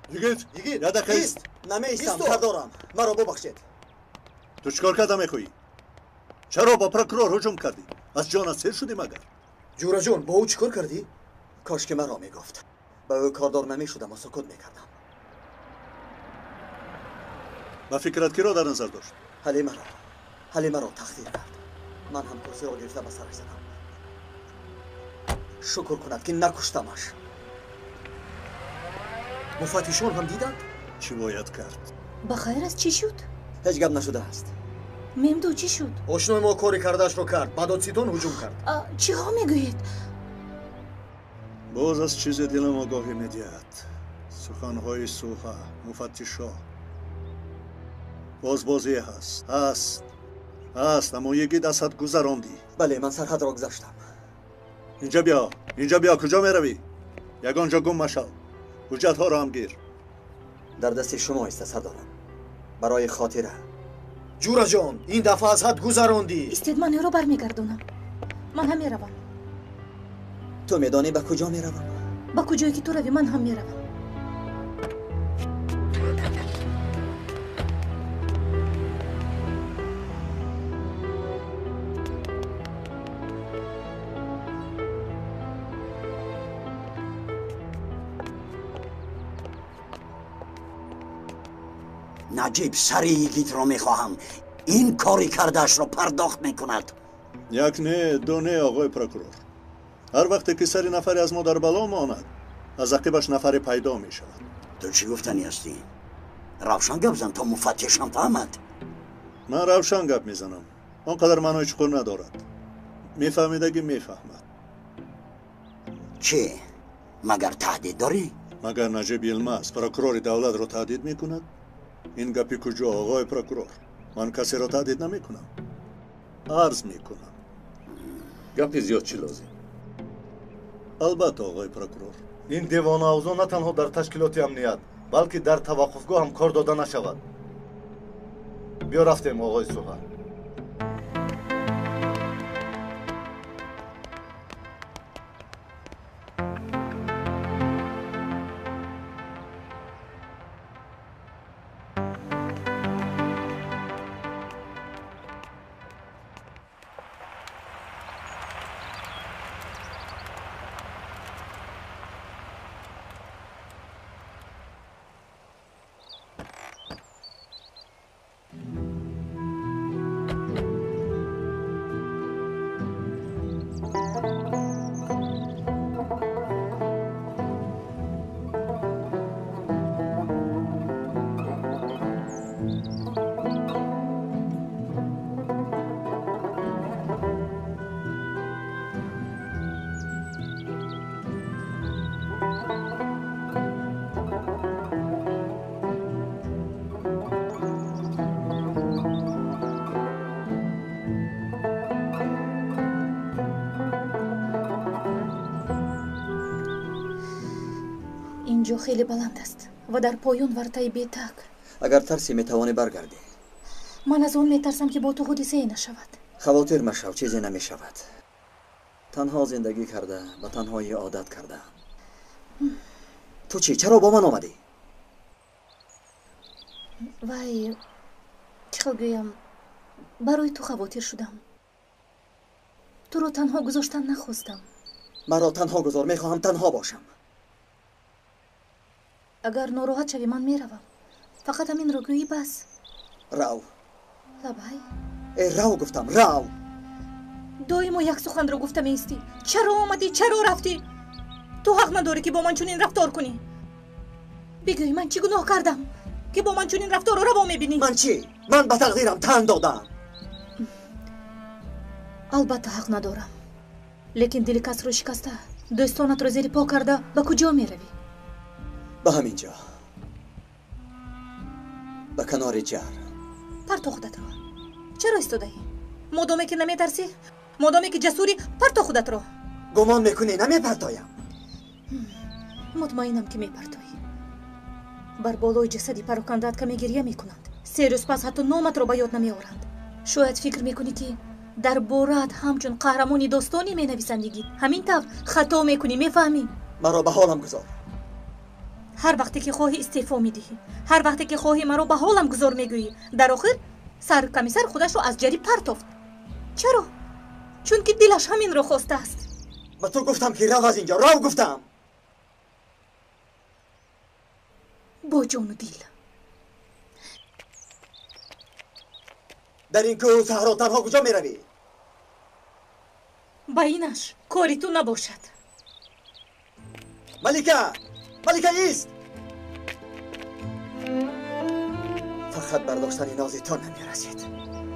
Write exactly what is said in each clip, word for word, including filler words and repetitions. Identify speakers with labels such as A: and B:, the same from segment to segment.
A: یگید
B: یگید
A: یادک
B: ایست
C: نمیستم سردارم مرا ببخشید.
A: تو چیکار کردم میخوایی؟ چرا با پروکرور هجوم کردی؟ از جان اسیر شدی مگر؟
C: جورا جون با او چیکار کردی؟ کاش که مرا میگفت. با او کاردار نمیشدم و سکوت میکردم.
A: با فکرت کی را در نظر داشت؟
C: حلیمه را حلیمه را تخدیر کرد. من هم کرسی را گرفته به سرش زدم. شکر کند که نکشتمش. مفتشان هم دیدند؟
A: چی باید کرد؟
D: بخیر است چی شد؟
C: هیچ گپ نشده است.
D: ممدو چی شد؟
C: آشنای ما کاری کردهش رو کرد. بعد سیتون هجوم کرد.
D: چی ها میگویید؟
A: باز از چیز دلم آگاهی میدهد. سخنهای سوها مفتشا باز بازی هست هست هست اما یکی دست حد گذراندی.
C: بله من سرحد را گذاشتم.
A: اینجا بیا اینجا بیا کجا میروی؟ یگانجا گم مشو. حجت ها را هم گیر.
C: در دست شما است سردارم. برای خاطره.
B: جورا جان این دفعه از حد گذراندی.
D: استید من رو برمیگردونم. من هم میروم.
C: تو میدانی به کجا میروم؟
D: به کجایی که تو روی من هم میروم.
E: نجیب سری یگید را میخواهم. این کاری کردهش را پرداخت میکند.
A: یک نه دو نه آقای پروکرور. هر وقت که سری نفری از ما در بلا ماند از عقبش نفری پیدا می شود.
E: تو چی گفتنی هستی؟ روشن گپ زن تا مفتش هم فهمد.
A: من روشن گپ میزنم. آنقدر معنای چقدر ندارد. میفهمیدگی میفهمد.
E: چی؟ مگر تهدید داری؟
A: مگر نجیب یلمز پروکرور دولت را تهدید میکند؟ این گپی کجا آقای پروکرور؟ من کسی را تهدید نمیکنم. عرض میکنم.
F: گپی زیاد چی لازم؟
A: البته آقای پروکرور.
B: این دیوان آوزا نه تنها در تشکیلات امنیت بلکه در توقفگاه هم کار داده نشود. بیا رفتیم آقای سوها.
D: اینجا خیلی بلند است و در پایان ورطه بیتک.
C: اگر ترسی میتوانی برگردی.
D: من از اون میترسم که با تو حادثه ای نشود.
C: خواطر مشو چیزی نمیشود. تنها زندگی کرده و تنهایی عادت کرده. تو چی؟ چرا با من آمدی؟
D: وای چه گویم برای تو خواطر شدم. تو رو تنها گذاشتن نخواستم.
C: مرا تنها گذار. میخواهم تنها باشم.
D: اگر ناراحت شوی من میروم. فقط همین رو گویی بس.
C: رو.
D: لبای
C: ای رو گفتم رو.
D: دائما یک سخن رو گفته میستی. چرا آمدی؟ چرا رفتی؟ تو حق نداری که با من چنین رفتار کنی. بگوی من چی گناه کردم که با من چنین رفتار رو روا میبینی؟
C: من چی؟ من به تقدیرم تن دادم.
D: البته حق ندارم. لیکن دل کس رو شکسته دوستانت رو زیر پا کرده به کجا میروی؟
C: به همینجا. به کنار جر.
D: پرتو خودت رو. چرا ایستاده ای؟ مادامی که نمیترسی؟ مادامی که جسوری پرتو خودت رو.
C: گمان میکنی نمیپرتایم؟
D: مطمئنم که میپرتایی. بر بالای جسدی پراکنده‌ات که گریه میکنند. سه روز پس حتی نامت رو به یاد نمیآورند. شاید فکر میکنی که در بورات همچون قهرمانی داستانی می نویسندگی. همین طور خطا میکنی. میفهمی؟
C: مرا به حالم گذار.
D: هر وقتی که خواهی استعفا میدهی، هر وقتی که خواهی مرا به حالم گذار میگویی. در آخر سرکمیسر خودش رو از جریب پرتافت. چرا؟ چون که دلش همین رو خواسته است.
C: به تو گفتم که رو از اینجا، رو گفتم.
D: با جان و دل.
C: در این کوه و صحرا تنها کجا میروی؟
D: با اینش کاری تو نباشد.
C: ملیکه، ملیکه ایست. فقط برداشتن نازی تو نمیرسید.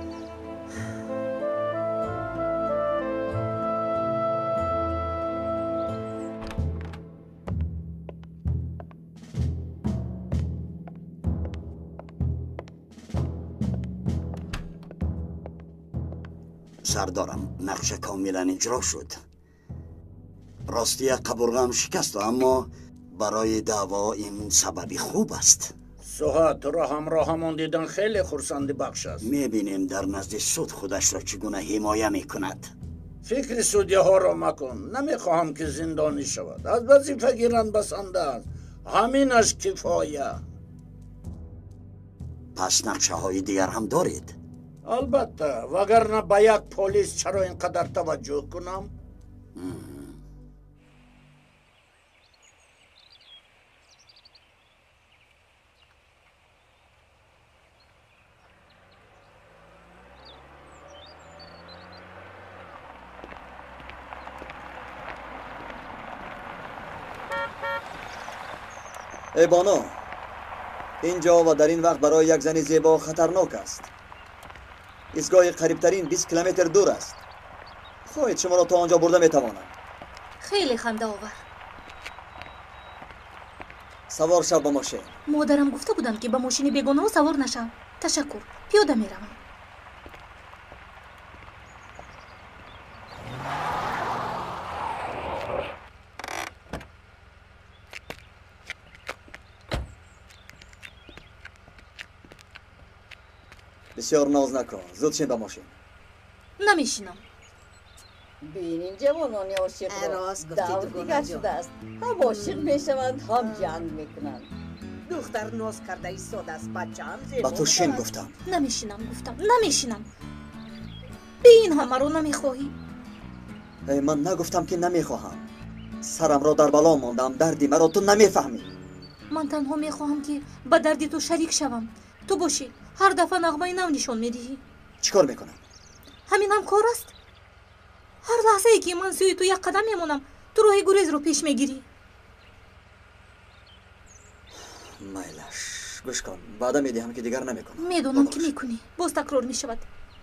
E: سردارم، نقشه کاملا اجرا شد. راستی قبرغم شکست، اما برای دعوا این سببی خوب است.
G: سوها تو را همراهمان دیدن خیلی خرسندی بخش است.
E: میبینیم در نزد سود خودش را چگونه حمایه میکند.
G: فکر سودی ها را مکن. نمیخواهم که زندانی شود. از وظیفه گیرند بسنده است. همینش کفایه.
E: پس نقشه های دیگر هم دارید؟
G: البته، وگرنه به یک پلیس چرا اینقدر توجه کنم؟
C: ای بانو، اینجا و در این وقت برای یک زن زیبا خطرناک است. ایستگاه قریبترین بیست کیلومتر دور است. خواهید شما را تا آنجا برده میتوانم.
D: خیلی خنده آور.
C: سوار شو با ماشین.
D: مادرم گفته بودند که با ماشین بیگانه سوار نشم. تشکر. پیاده میروم.
C: بسیار ناز نکن. زود شین با ماشین.
D: نمیشینم.
H: بینین جوانان عاشق را
I: راست گفتی
H: دور
I: دوگانه
H: دیگر
I: جان.
H: شده است. هم عاشق میشوند هم جنگ میکنند.
I: دختر ناز کرده ایستاده است، بچه هم زیبا
C: با تو شین
I: است.
C: گفتم.
D: نمیشینم گفتم. نمیشینم. به این همه رو نمیخواهی.
C: ای من نگفتم که نمیخواهم. سرم را در بلا ماندم. دردی مرا تو نمیفهمی.
D: من تنها میخواهم که با دردی تو شریک شوم. تو باشی هر دفعه نغمه نو نشون میدهی.
C: چیکار میکنم؟
D: همین هم کار است. هر لحظه ای که من سوی تو یک قدم میمونم، تو راه گریز رو پیش میگیری.
C: میلش گوش کن. بعدا میدهم که دیگر نمیکنم.
D: میدونم که میکنی. باز تکرار میشود.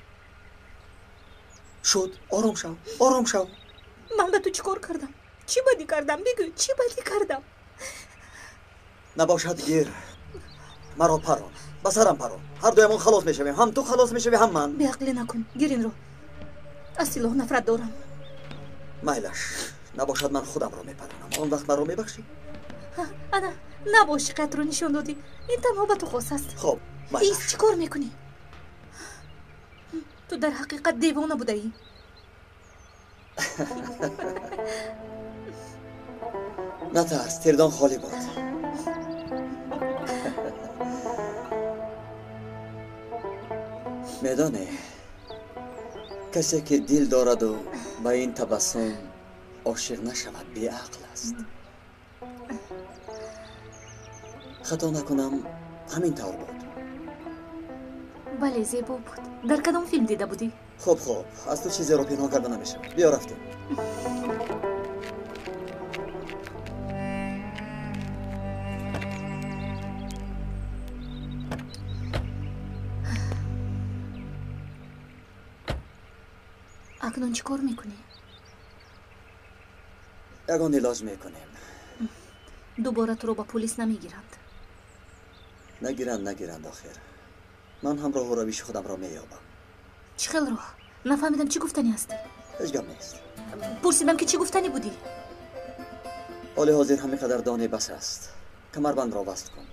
C: شد. آرام شو. آرام شو.
D: من به تو چیکار کردم؟ چی بدی کردم؟ بگو چی بدی کردم؟
C: نباشد گیر. مرا پران. با سرم پران. هر دویمون خلاص میشویم. هم تو خلاص میشوی هم من.
D: به عقلی نکن. گیرین رو. از سلاح نفرت دارم.
C: میلش نباشد من خودم را میپرانم. آن وقت مرا میبخشی؟
D: انا نباشی قد رو نشون دادی. این تنها به تو خاص است.
C: خب میلش.
D: ایست چی کار میکنی؟ تو در حقیقت دیوانه بوده ای.
C: نترس. تیردان خالی بود. میدانی کسی که دل دارد و با این تبسم عاشق نشود بی عقل است. خطا نکنم همین طور بود.
D: بله زیبا بود. در کدام فیلم دیده بودی؟
C: خب خب از تو چیزی رو پنهان کرده نمیشه. بیا رفتیم.
D: اکنون چی کار میکنی؟
C: یگان علاج میکنیم.
D: دوباره تو رو با پلیس نمیگیرند؟
C: نگیرند نگیرند آخر. من هم راه و رویش خودم را مییابم.
D: چی خیل راه؟ نفهمیدم چی گفتنی هستی؟
C: هیچ گپ نیست.
D: پرسیدم که چی گفتنی بودی؟
C: حال حاضر همین قدر دانه بس است. کمربند را وصل کن.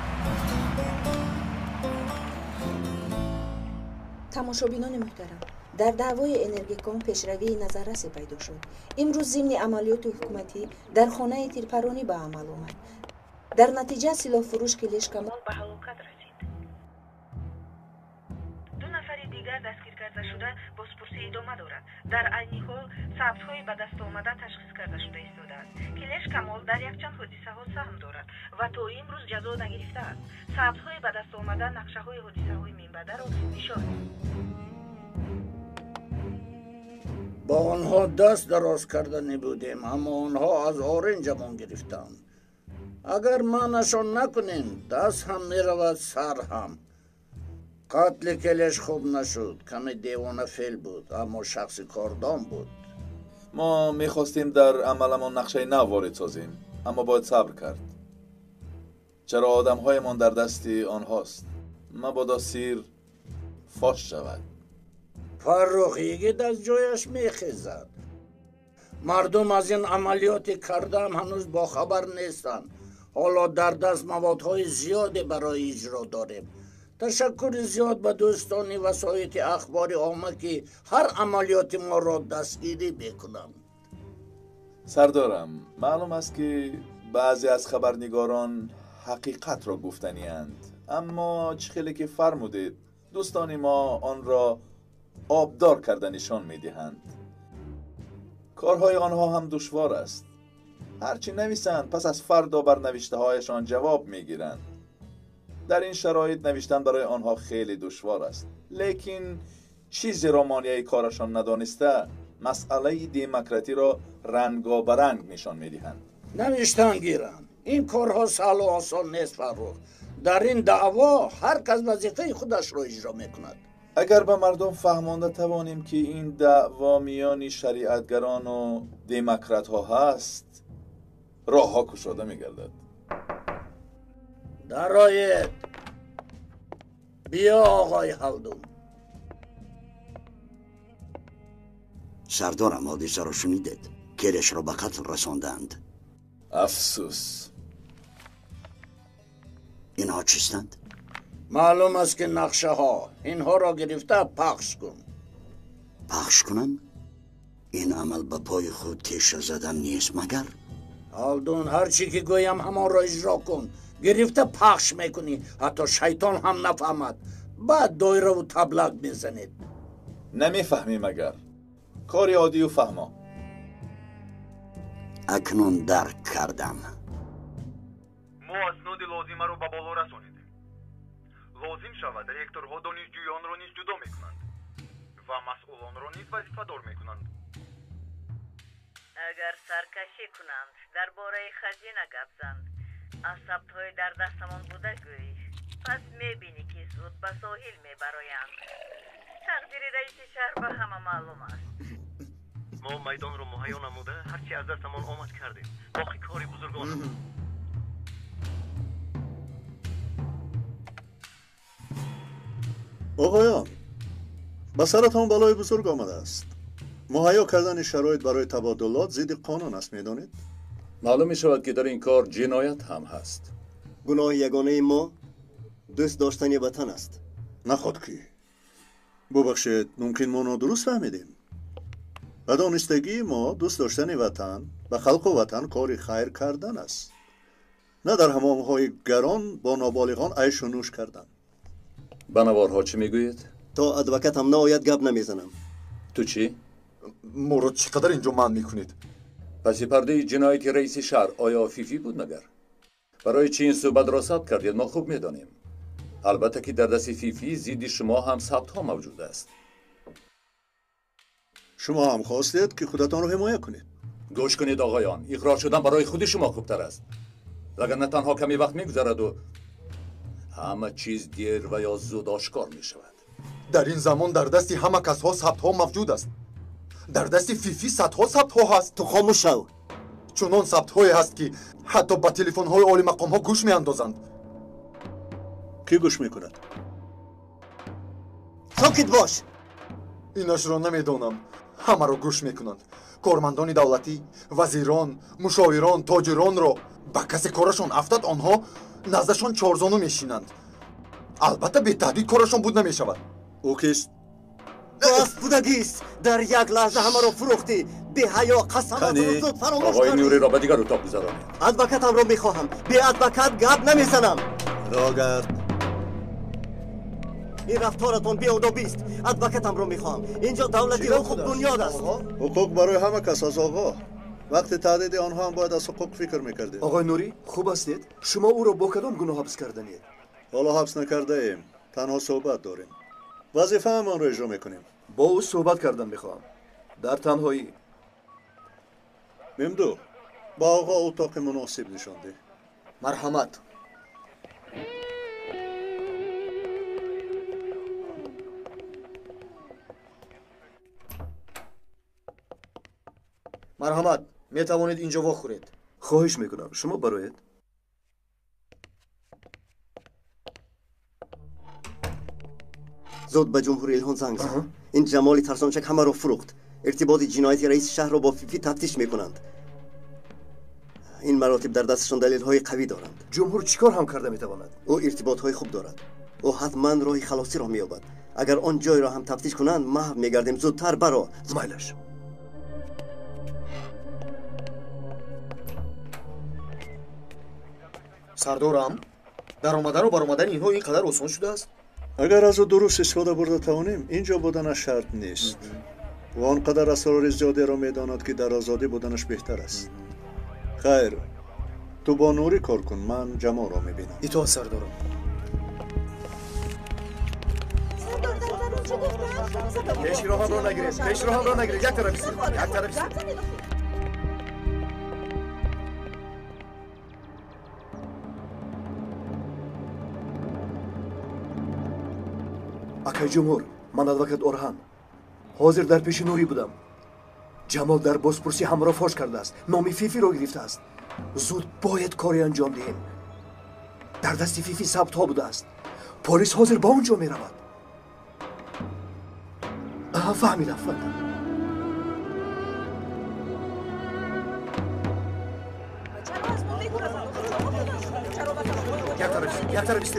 J: تماشابینان محترم، در دعوای انرژیکوم پیشروی نظررسی پیدا شد. امروز ضمن عملیات حکومتی در خانه تیرپرانی به عمل آمد. در نتیجه سلاح فروش کلیش کمال به هلاکت رسید.
K: دو نفر دیگر دستگیر کرده شده بازپرسی ادامه دارد. در عین حال ثبت‌های به دست آمده تشخیص کرده شده ایستاده است. کلیش کمال در یکچند حادثه‌ها سهم دارد و تا امروز جزا نگرفته است. ثبت‌های به دست آمده نقشه‌های حادثه‌های مینبده را نشان
G: با آنها دست دراز کرده نبودیم، اما آنها از آرنجمان گرفتند. اگر مانشان نکنیم دست هم میرود سر هم. قتل کلش خوب نشد، کمی دیوانه فیل بود، اما شخص کاردان بود.
L: ما میخواستیم در عملمان نقشه نو وارد سازیم، اما باید صبر کرد. چرا آدم هایمان در دستی آنهاست. مبادا سیر فاش شود.
G: فرخیگید از جایش میخیزد. مردم از این عملیات کردم هنوز با خبر نیستند. حالا در دست موادهای زیادی برای اجرا داریم. تشکر زیاد به دوستانی وسایط اخباری عامه که هر عملیات ما را دستگیری بکنند.
L: سردارم، معلوم است که بعضی از خبرنگاران حقیقت را گفتنی اند، اما چخیلی که فرمودید دوستان ما آن را آبدار کردنشان میدهند. کارهای آنها هم دشوار است. هرچی نویسند پس از فردا بر نوشته هایشان جواب میگیرند. در این شرایط نوشتن برای آنها خیلی دشوار است. لیکن چیزی را مانع کارشان ندانسته مسئله دموکراسی را رنگا برنگ نشان میدهند.
G: نوشتن گیرند. این کارها سهل و آسان نیست فرخ. در این دعوا هر کس وظیفه خودش را اجرا میکند.
L: اگر به مردم فهمانده توانیم که این دعوا میان شریعتگران و دموکرات ها هست، راه ها گشاده میگردد.
G: درآید. بیا آقای هلدون.
E: سردارم حادثه را شنیدید. کلش را به قتل رساندند.
L: افسوس.
E: اینها چیستند؟
G: معلوم است که نقشه ها. اینها را گرفته پخش کن.
E: پخش کنم؟ این عمل به پای خود تیشه زدن نیست مگر؟
G: هلدون هر چی که گویم همان را اجرا کن. گرفته پخش میکنی حتی شیطان هم نفهمد. بعد دایره و تبلغ میزنید.
L: نمیفهمی مگر؟ کاری عادی و فهما.
E: اکنون درک کردم.
M: ما اسناد لازمه رو به بالا رسانیدیم. لازم شود رکتورها دانشجویان را نیز جدا میکنند و مسئولان را نیز وظیفه دار میکنند.
K: اگر سرکشی کنند درباره خزینه گپ زند، از ثبت‌های در دستمان بوده گویی، پس میبینی که زود به ساحل میبرایند. تقدیر رئیس شهر به همه معلوم است.
M: ما میدان رو مهیا نموده هرچی از دستمان آمد کردیم. باقی کاری بزرگان.
A: آقایان، به سرتان بلای بزرگ آمده است. مهیا کردن شرایط برای تبادلات ضد قانون است، میدانید؟
F: معلوم می شود که در این کار جنایت هم هست.
N: گناه یگانه ما دوست داشتن وطن است.
A: نخواد که ببخشید، ممکن ما نادرست فهمیدیم. به دانستگی ما دوست داشتن وطن به خلق و وطن کار خیر کردن است، نه در حمام‌های گران با نابالغان عیش و نوش کردن.
F: بنوارها چی میگویید؟
N: تا ادوکت هم نهایت گپ نمیزنم.
F: تو چی؟
O: ما رو چقدر اینجا من میکنید؟
F: پس پرده جنایت رئیس شهر آیا فیفی بود مگر؟ برای چی این صحبت را ثبت کردید ما خوب میدانیم. البته که در دست فیفی ضد شما هم ثبت ها موجود است.
A: شما هم خواستید که خودتان رو حمایت کنید.
F: گوش کنید آقایان، اقرار شدن برای خود شما خوبتر است. وگرنه تنها کمی وقت میگذرد و همه چیز دیر و یا زود آشکار می شود.
O: در این زمان در دست همه کس ها ثبت ها موجود است. در دست فیفی صدها ثبت ها هست.
N: تو خاموش شو.
O: چنان ثبت هایی هست که حتی با تلفن های عالی مقام ها گوش می اندازند.
A: کی گوش می کند؟
N: ساکت باش.
O: اینش را نمیدانم. همه را گوش می کنند. کارمندان دولتی، وزیران، مشاوران، تاجران را با کسی کارشان افتاد آنها نزدشان چارزانو میشینند. البته به تهدید کارشان بود نمی شود.
A: او کیست؟
N: راست بودگیست در یک لحظه همه رو فروختی به حیا قسمات رو زود فراموش
F: آقای
N: کردی
F: نوری را به دیگر اتاق گذارانید.
N: ادوکتم رو میخواهم به ادوکت گپ نمیزنم
A: راگرد
N: این رفتارتون بیادبیست ادوکتم رو میخواهم اینجا دولتی حقوق بنیاد است
A: حقوق برای همه کس از آقا وقتی تعدید آنها هم باید از حقوق فکر میکردید.
P: آقای نوری خوب هستید؟ شما او را با کدام گناه حبس کردنید؟
A: حالا حبس نکرده ایم تنها صحبت داریم وظیفه همان رو اجرا میکنیم.
P: با او صحبت کردن میخواهم در تنهایی.
A: ممدو با آقا اتاق مناسب نشان ده.
N: مرحمت. مرحمت میتوانید اینجا بخورید.
P: خواهش میکنم شما برایید.
N: زود به جمهوری الهان زنگ زن. این جمالی ترسانچک همه رو فروخت. ارتباط جنایتی رئیس شهر رو با فیفی تفتیش میکنند. این مراتب در دستشان دلیل های قوی دارند.
P: جمهور چیکار هم کرده میتواند؟
N: او ارتباط های خوب دارد. او حتما راهی خلاصی را مییابد. اگر آن جای را هم تفتیش کنند محو میگردیم زودتر برا.
P: مایلش.
O: سردارم در آمدن و بر آمدن اینها اینقدر آسان شده است؟
A: اگر از او درست استفاده برده توانیم اینجا بودنش شرط نیست و آنقدر اسرار زیاده را میداند که در آزادی بودنش بهتر است. خیر تو با نوری کار کن من جمع را میبینم.
O: ایتو سردارم. پیش رو هم را نگیرید پیش رو هم را نگیرید یک طرف بسید یک طرف بسید.
P: اکای جمهور من ادوکت اورهان حاضر در پیش نوری بودم. جمال در بازپرسی همراه فاش کرده است. نامی فیفی را گرفته است. زود باید کاری انجام دهیم. در دست فیفی ثبت ها بوده است. پلیس حاضر با اونجا می رود. فهمیدم فهمیدم.
O: یک طرف یک طرف بسید.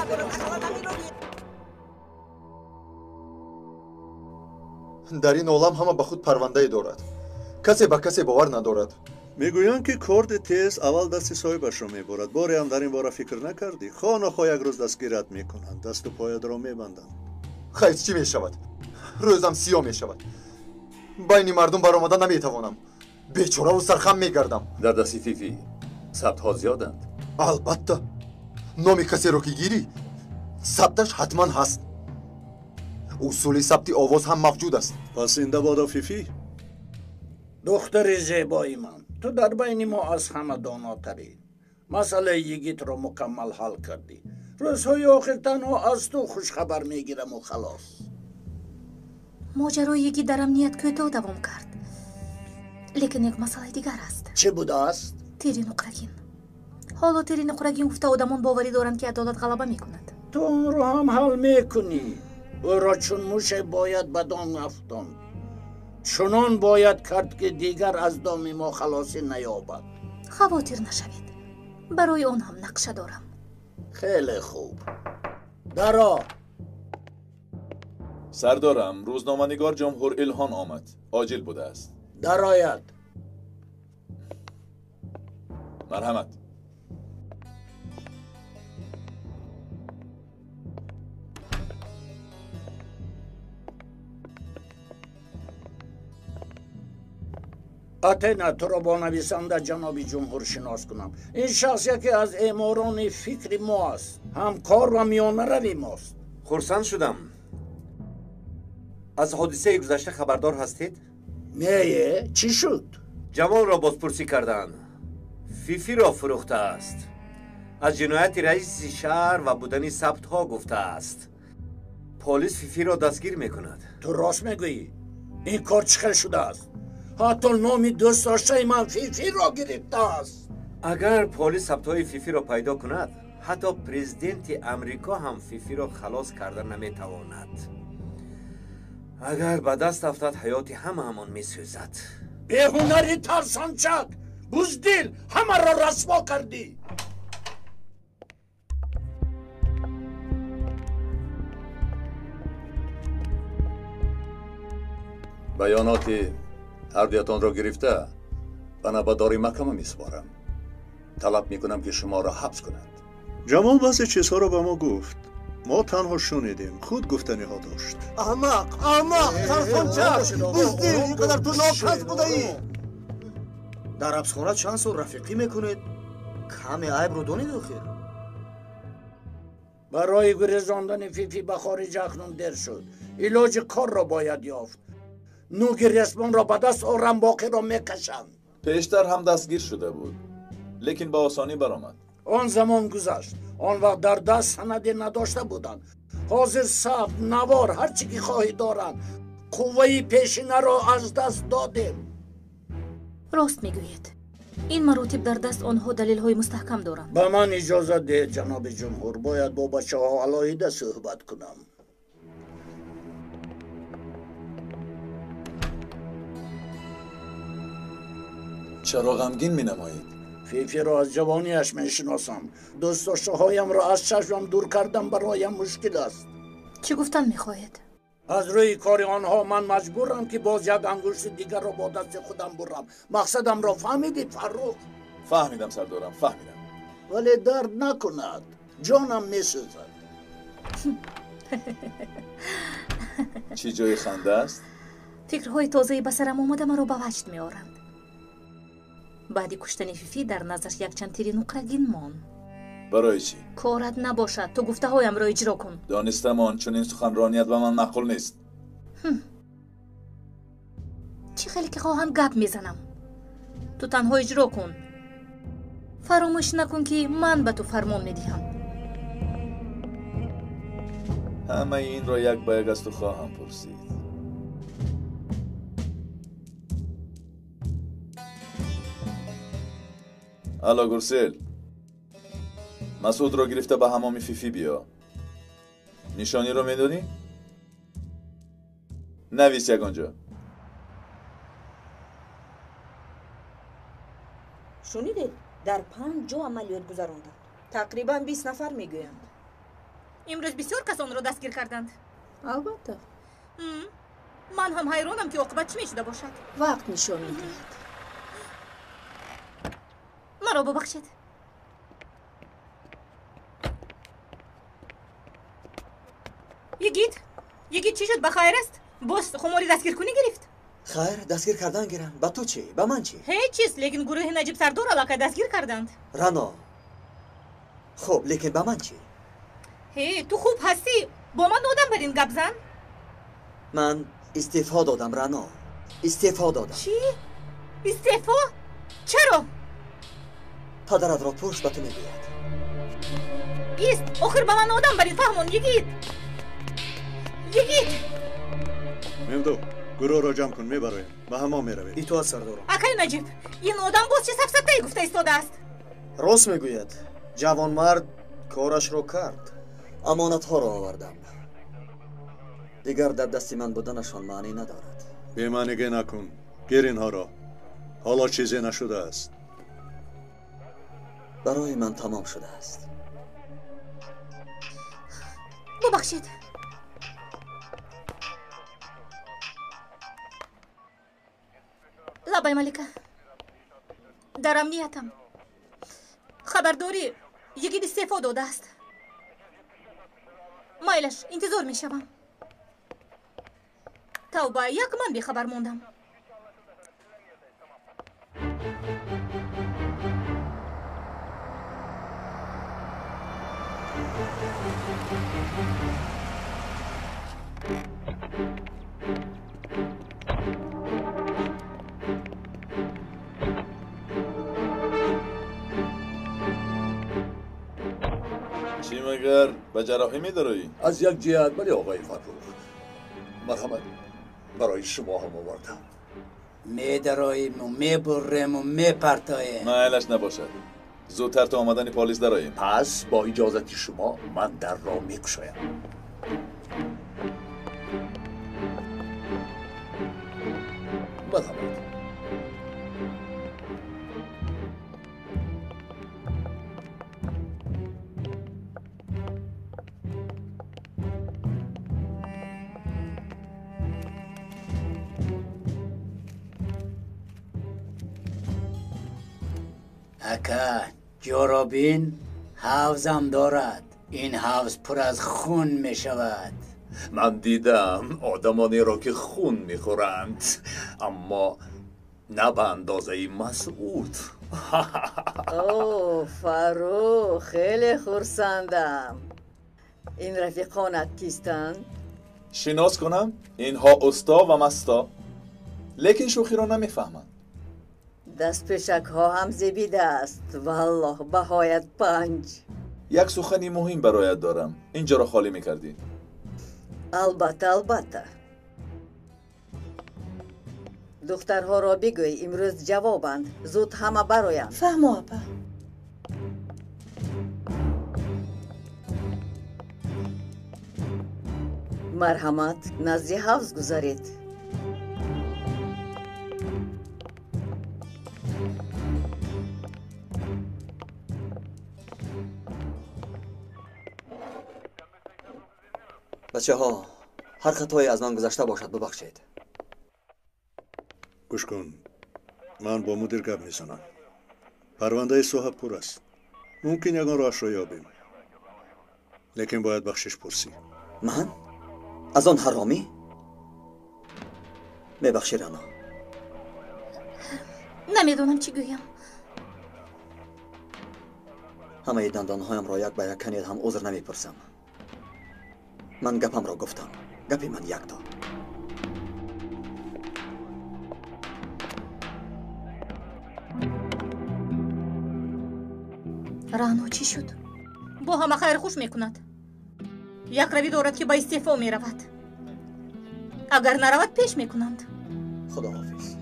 O: در این عالم همه به خود پرونده دارد. کسی به کسی باور ندارد.
A: میگویند که کرد تیز اول دست صاحبش را میبرد. باری هم در این باره فکر نکردی؟ خواه نخواه یک روز دستگیرت میکنند دست و پایت را میبندند.
O: خیلی چی میشود؟ روزم سیاه میشود. بین مردم برآمدن نمیتوانم. بیچاره و سرخم میگردم.
F: در دست فیفی ثبت ها زیادند.
O: البته نام کسی رو که گیری ثبتش حتما هست. اصول ثبت آواز هم موجود است.
A: پس این بادا فیفی.
G: دختر زیبای من تو در بین ما از همه داناتری. مسئله یگیت رو مکمل حل کردی. روزهای آخر تنها از تو خوش خبر میگیرم و خلاص.
D: ماجرای یگی در امنیت کوتاه دوام کرد لیکن یک مسئله دیگر است.
G: چه بوده است؟
D: تیری نقرگین. حالا تیری نقرگین گفته آدمان باوری دارند که عدالت غلبه میکند.
G: تو اون رو هم حل میکنی. او را چون موشه باید به دام افتاند. چنان باید کرد که دیگر از دام ما خلاصی نیابد.
D: خواطر نشوید برای آن هم نقشه دارم.
G: خیلی خوب درا.
L: سردارم روزنامه‌نگار جمهور الهان آمد. عاجل بوده است.
G: درآید.
L: مرحمت.
G: اتنا تو را با نویسنده جناب جمهور شناس کنم. این شخص یکی از اماران فکر ما است. همکار و میانه روی ماست.
Q: خرسند شدم. از حادثه گذشته خبردار هستید؟
G: نه چی شد؟
Q: جمال را بازپرسی کردند. فیفی را فروخته است. از جنایت رئیس شهر و بودنی ثبت ها گفته است. پلیس فیفی را دستگیر میکند.
G: تو راست میگویی؟ این کار چخل شده است. حتی نامی دوست داشته من فیفی را گرفته است.
Q: اگر پلیس ثبت های فیفی را پیدا کند حتی پرزیدنت امریکا هم فیفی را خلاص کرده نمیتواند. اگر به دست افتد حیات همه همان میسوزد.
G: بیهنری ترسانچک بزدل همه را رسوا کردی.
F: بیانات هر دیتان را گرفته بنا به داری محکمه میسپارم. طلب میکنم که شما را حبس کنند.
A: جمال بعضی چیزها را به ما گفت. ما تنها شنیدیم. خود گفتنی ها داشت.
N: احمق احمق ترخونچک بزدل اینقدر تو ناکس بوده ای.
B: در حبسخانه چند سال رفیقی میکنید؟ کمی عیب رو دونید آخر.
G: برای گریزاندن فیفی به خارج اکنون دیر شد. علاج کار را باید یافت. نوگی رسمان را به دست آرم باقی را میکشند.
L: پیشتر هم دستگیر شده بود لیکن با آسانی برآمد.
G: آن زمان گذشت. آن وقت در دست سندی نداشته بودند. حاضر ثبت نوار هرچی که خواهی دارند. قوه پیشینه را از دست دادیم.
D: راست میگوید. این مراتب در دست آنها دلیل های مستحکم دارند.
G: به من اجازه ده جناب جمهور. باید با بچه ها علاهیده صحبت کنم.
L: چرا غمگین می نمایید؟
G: فیفی را از جوانیش می شناسم. دوست داشته هایم را از چشمم دور کردم برایم مشکل است.
D: چی گفتن میخواهید؟
G: از روی کار آنها من مجبورم که باز یک انگشت دیگر را با دست خودم برم. مقصدم را فهمیدید فرخ؟
L: فهمیدم سردارم فهمیدم.
G: ولی درد نکند. جانم می سوزد.
L: چی جای خنده است؟
D: فکرهای تازه‌ای به سرم آمده مرا به وجد می آورند. بعد کشتن فیفی در نظرش یک چند تیر نقرگین مان.
L: برای چی؟
D: کارت نباشد. تو گفته هایم را اجرا کن.
L: دانستم آن چون این سخنرانیت به من معقول نیست.
D: چی خیلی که خواهم گپ میزنم. تو تنها اجرا کن. فراموش نکن که من به تو فرمان میدهم.
L: همه این را یک به یک از تو خواهم پرسید. الا گرسل، مسعود را گرفته به حمام فیفی بیا. نشانی را میدونی؟ نویس یک آنجا.
J: شنیدید؟ در پنج جا عملیات گذراندند. تقریبا بیست نفر میگویند.
D: امروز بسیار کسان را دستگیر کردند.
J: البته.
D: من هم حیرانم که عاقبت چی میشده باشد.
J: وقت نشان میدهد.
D: مرا ببخشید. یگید یگید چی شد؟ بخیر است؟ باز خماری دستگیر کنی گرفت؟
C: خیر دستگیر کردن گیرن. با تو چی؟ با من چی؟
D: هیچ چیز. لیکن گروه نجیب سردار علاقه دستگیر کردند.
C: رانا خب لیکن با من چی؟
D: هی تو خوب هستی؟ با من آدم برین گپ زن؟
C: من استعفا دادم رانا. استعفا دادم.
D: چی؟ استعفا؟ چرا؟
C: پدرت را پرس به تو میگوید.
D: ایست آخر با من آدم برین فهمون. یگید یگید
A: ممدو گروه را جمع کن میبرایم. به حمام میرویم.
B: ای تو از سردارم.
D: اکای نجیب این آدم باز چه سفسطه‌ای گفته ایستاده است؟
B: راست میگوید. جوان مرد کارش را کرد.
C: امانت ها را آوردم. دیگر در دست من بودنشان معنی ندارد.
A: بی‌معنیگی نکن. گیر اینها را. حالا چیزی نشده است.
C: برای من تمام شده است.
D: ببخشید. لبای ملکه در امنیتم. خبرداری یگید استعفا داده است. مایلش انتظار می شوم. توبه یک من بی خبر موندم.
L: چی مگر به جراحی می‌داری؟
F: از یک جهت ولی آقای فرخ مرحمت برای شما هم آوردم.
G: می‌دراییم و می‌بریم و می‌پرتاییم.
L: مایلش نباشد. زودتر تا آمدن پلیس دراییم.
F: پس با اجازت شما من در را می‌گشایم. مرحمت.
E: اکا جورابین حوزم دارد. این حوز پر از خون می شود.
F: من دیدم آدمانی را که خون میخورند، اما نه به اندازه مسعود.
H: اوه فاروق، خیلی خورسندم. این رفیقانت کیستند؟
L: شناس کنم؟ اینها استا و مستا، لیکن شوخی را نمیفهمند.
H: دست پیشک ها هم زیبیده است. والله بهایت پنج.
L: یک سخنی مهم برایت دارم. اینجا را خالی میکردی؟
H: البته البته. دخترها را بگوی امروز جوابند. زود همه برایم.
J: فهمو اپا.
H: مرحمت، نزدی حوز گذارید.
C: بچه ها، هر خطایی از من گذشته باشد ببخشید.
A: گوش کن، من با مدیر گپ میزنم. پرونده صاحب پر است. ممکن یگان راهش را یابیم، لیکن باید بخشش پرسی.
C: من؟ از آن حرامی؟ میبخشی رانا؟
D: نمیدونم چی گویم.
C: همه دندانهایم را یک به یک کنید هم عذر نمیپرسم. من گپم را گفتم. گپی من یک تا.
D: رانو چی شد؟ با همه خیر خوش میکند. یک روی دارد که با استعفا میرود. اگر نرود پیش میکنند.
C: خدا حافظ.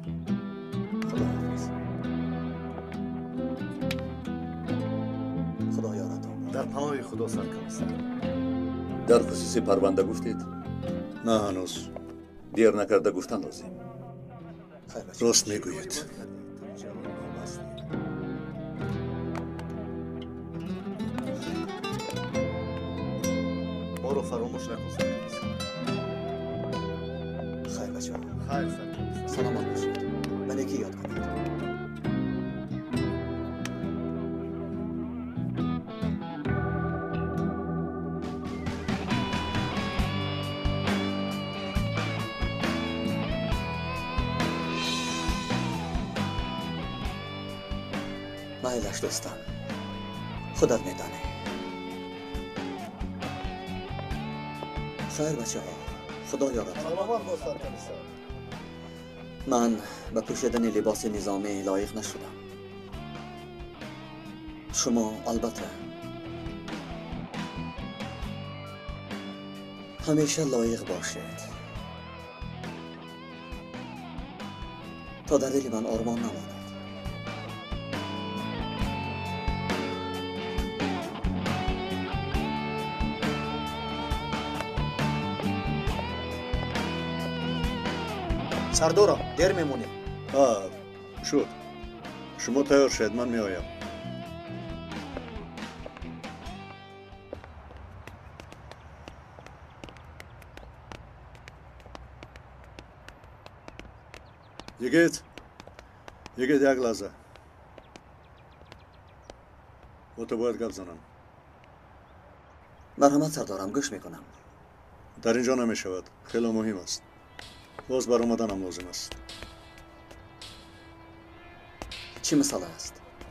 C: خدا خدا یارتان.
B: در پناه خدا سرکم.
F: در خصوص پرونده گفتید؟
A: نه هنوز.
F: دیر نکرده گفتن لازم.
A: راست میگویید.
B: ما رو فراموش نکن.
C: خیر بچه ها.
B: خیر سرکم.
C: سلامت باشید. من یکی یاد کنید. مایلش دوستم، خودت میدانی. خیر بچه ها، خدا یارتان. من به پوشیدن لباس نظامی لایق نشدم. شما البته همیشه لایق باشید تا در دل من آرمان نماند.
O: سردارا دیر میمونیم.
A: آه شد. شما تیار شد، من میآیم. یگید یگید یک لحظه. با تو باید گپ زنم.
C: مرحمت سردارم، گوش میکنم.
A: در اینجا نمی شود. خیلی مهم است. باز بر آمدنم لازم است.
C: چی مسئله است؟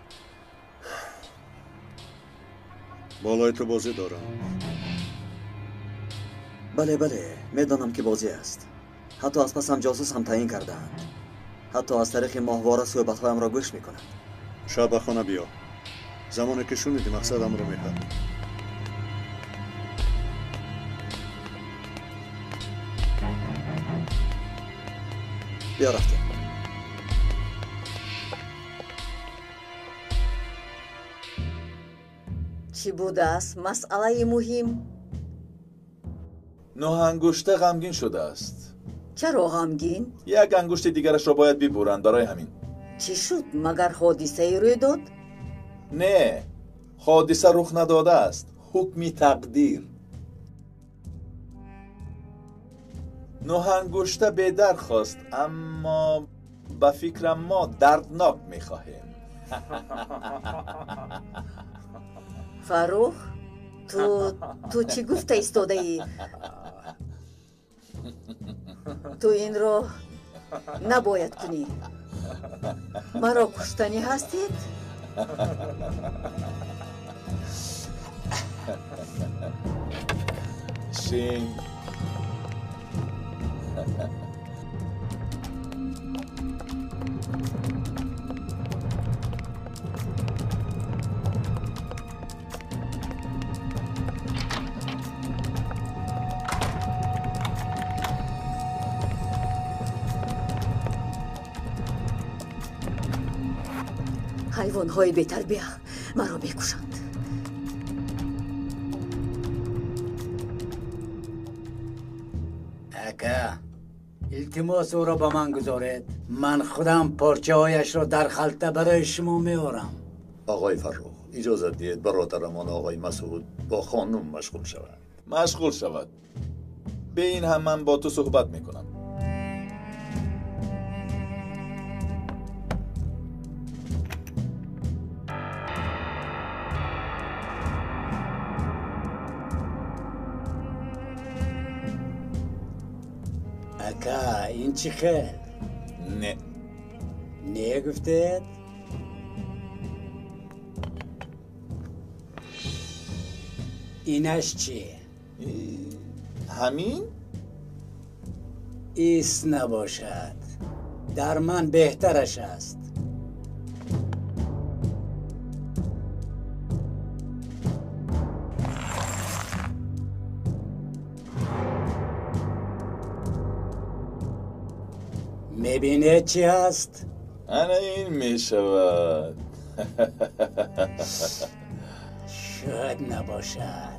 A: بالای تو بازی دارم.
C: بله بله میدانم که بازی است. حتی از پسم جاسوس هم تعیین کردند. حتی از طریق ماهواره صحبتهایم را گوش میکنند.
A: شب به خانه بیا. زمانی که شنیدی مقصدم رو میفهمی.
C: بیا رفتیم.
H: چی بوده است؟ مسئله مهم؟
L: نه انگشته غمگین شده است.
H: چرا غمگین؟
L: یک انگشت دیگرش را باید ببرند. برای همین.
H: چی شد؟ مگر حادثه روی داد؟
L: نه، حادثه رخ نداده است. حکمی تقدیر. نه انگشته به در خواست، اما به فکر ما دردناک میخواهیم.
H: фарух ту ту чӣ гуфта истодаӣ? ту инро набояд кунӣ. маро куштанӣ ҳастед?
L: шин
H: ҳайвонҳои бетарбия маро мекушанд.
E: ака, илтимос ӯро ба ман гузоред. ман худам порчаҳояшро дар халта барои шумо меорам.
F: آقای فرخ اجازه دید برادرمان آقای مسعود با خانم مشغول شود.
L: مشغول شود. به این هم من با تو صحبت میکنم.
E: اکا این چی خیل؟
L: نه
E: نه گفتید؟ اینش چیه؟
L: همین؟
E: ایست نباشد. در من بهترش است. میبینه چی هست؟
L: انا این میشود.
E: شاید نباشد.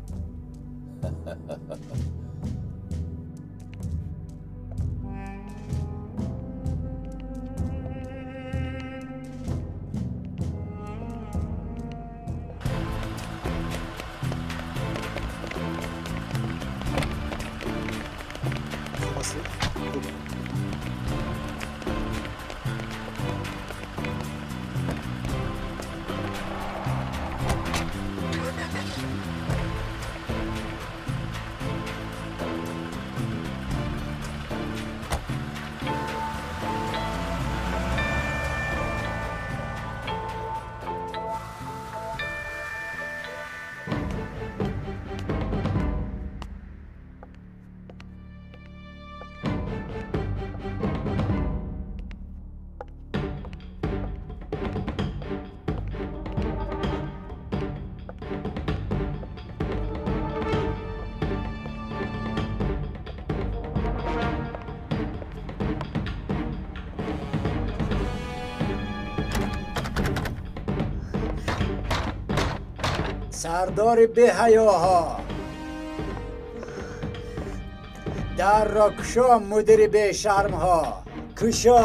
E: سردار به حیاها در را کشا. مدیر به شرم ها کشا.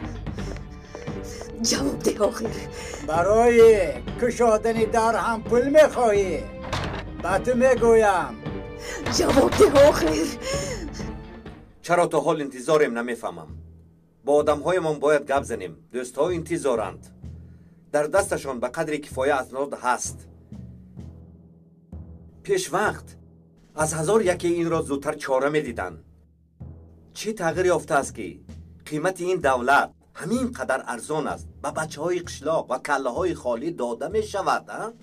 H: جواب ده آخر.
E: برای کشادن در هم پول میخواهی؟ با تو میگویم
H: جواب ده آخر.
Q: چرا تا حال انتظارم نمیفهمم؟ با آدم هایمان باید گپ زنیم. دوست ها انتظارند. در دستشان به قدر کفایه اسناد هست. پیش وقت از هزار یکی این را زودتر چاره می دیدن. چی تغییر یافته است که قیمت این دولت همین قدر ارزان است به بچه های قشلاق و کله های خالی داده می شود؟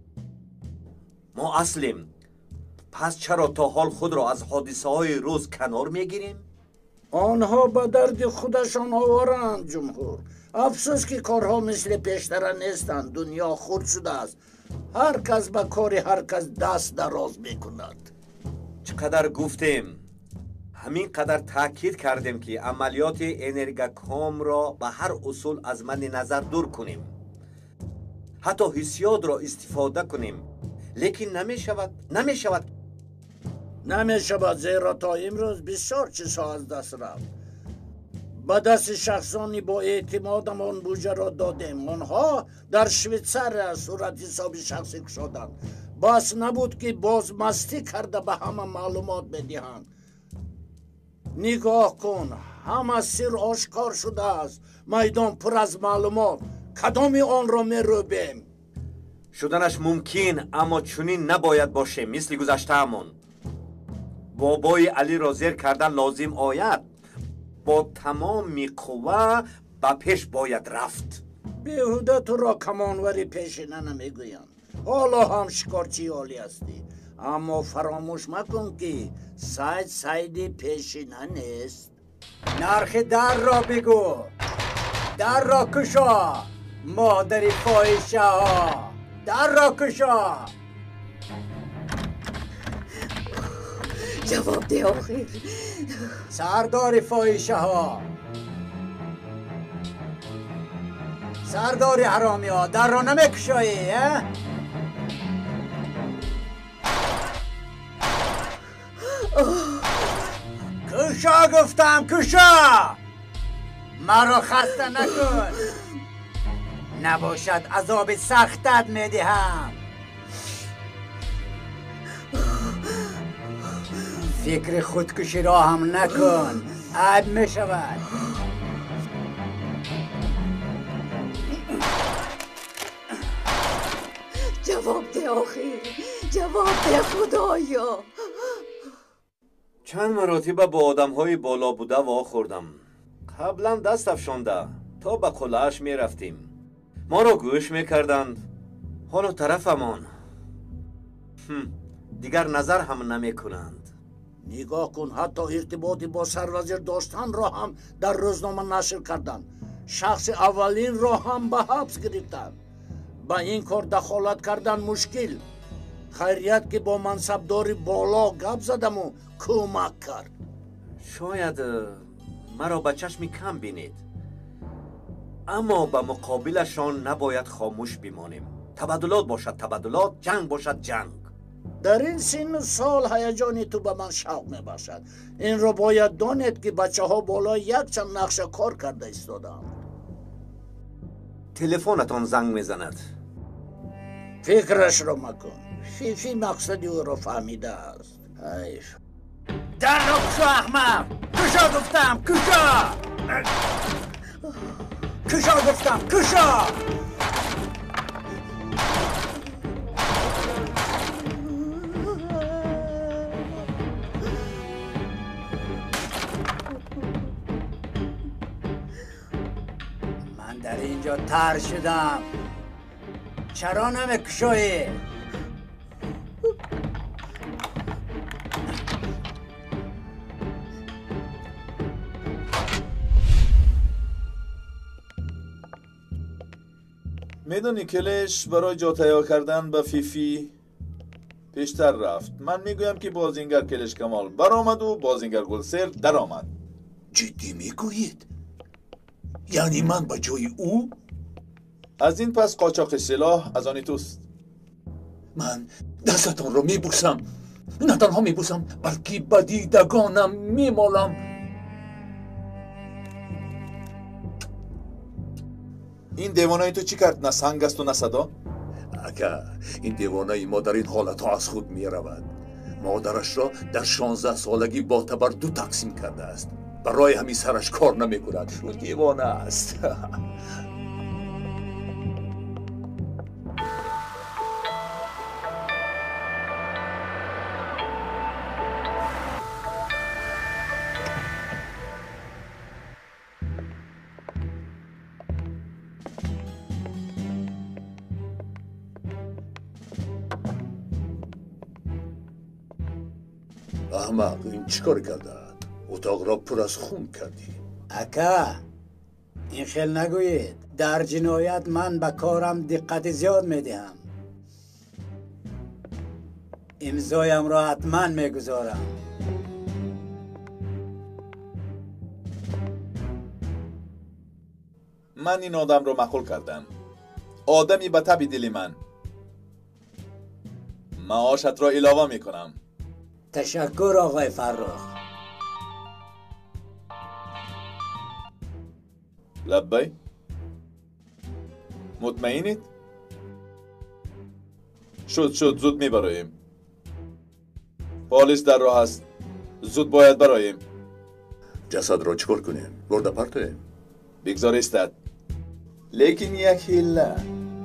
Q: ما اصلیم. پس چرا تا حال خود را از حادثه های روز کنار می گیریم؟
G: آنها به درد خودشان آورند جمهور. افسوس که کارها مثل پیشتر نیستند. دنیا خرد شده است. هر کس به کار هر کس دست دراز میکند.
Q: چقدر گفتیم، همین قدر تاکید کردیم که عملیات انرژیکوم را به هر اصول از مد نظر دور کنیم. حتی حسیات را استفاده کنیم. لیکن نمی شود. نمی شود.
G: نمی شود زیرا تا امروز بسیار چیزها از دست رفت. به دست شخصانی با اعتمادمان بوجه را دادیم. آنها در شویتزر صورت حساب شخصی شدند. بس نبود که باز مستی کرده به همه معلومات بدهند. نگاه کن، همه سر آشکار شده است. میدان پر از معلومات. کدامی آن را میروبیم؟
Q: شدنش ممکن اما چنین نباید باشه. مثل گذشته‌مون بابای علی را زیر کردن لازم آید. با تمام قوه به پیش باید رفت.
G: بیهوده تو را کمانوری پیشینه نمیگویم. حالا هم شکارچی عالی هستی، اما فراموش مکن که سید سیدی پیشینه نیست.
E: نرخ در را بگو. در را کشا مادری فاحشه ها. در را کشا.
H: جواب ده آخر.
E: سردار فاحشه ها، سردار حرامی ها، در را نمیکشایی؟ کشا گفتم، کشا. مرا خسته نکن، نباشد عذاب سختت میدهم. فکر خودکشی را هم نکن، عیب می شود.
H: جواب ده آخر، جواب ده خدایا.
Q: چند مراتبه با آدم های بالا بوده وا خوردم. قبلا دست افشانده تا به قلعه‌اش می رفتیم. ما را گوش می کردند. حالا طرفمان دیگر نظر هم نمی کنند.
G: نگاه کن، حتی ارتباطی با سروزیر داشتن را هم در روزنامه نشر کردن. شخص اولین را هم به حبس گرفتن. با این کار دخالت کردن مشکل. خیریت که با منصبداری بالا گپ زدم و کمک کرد.
Q: شاید مرا به چشمی کم بینید، اما به مقابلشان نباید خاموش بمانیم. تبادلات باشد تبادلات، جنگ باشد جنگ.
G: در این سن و سال هیجانی تو به من شوق می باشد. این را باید دانید که بچه ها بالا یک چند نقشه کار کرده ایستادند.
Q: تلفنتان زنگ میزند.
G: فکرش را مکن. فیفی مقصدی او را فهمیده است. حیف.
E: در را کشا احمق. کشا گفتم، کشا. کشا گفتم، کشا. من در اینجا تر شدم، چرا نمیکشایی؟
L: میدونی کلش برای جا تیار کردن به فیفی پیشتر رفت. من میگویم که بازینگر کلش کمال برآمد و بازینگر گلسر در آمد.
R: جدی میگویید؟ یعنی من به جای او؟
L: از این پس قاچاق سلاح از آن توست.
R: من دستتان رو میبوسم، نه تنها میبوسم بلکه به دیدگانم میمالم.
L: این دیوانای تو چی کرد؟ نه سنگ است و نه صدا؟
F: اگر این دیوانای ما در این حالت ها از خود می رود. مادرش را در شانزده سالگی با تبر دو تقسیم کرده است. برای همین سرش کار نمی کند. او دیوانه است. احمق، این چیکار کرده؟ اتاق را پر از خون کردی.
E: اکا این خیل نگویید. در جنایت من به کارم دقت زیاد میدهم. امضایم را حتما میگذارم.
L: من این آدم را مخول کردم. آدمی به تب دل من. معاشت را علاوه میکنم.
E: تشکر آقای فرخ.
L: لبی؟ مطمئنید؟ شد شد زود میبرایم. پالیس در راه است. زود باید برایم.
F: جسد را چکار کنیم؟ برده پرتویم؟
L: بگذار استد. لیکن یک حیله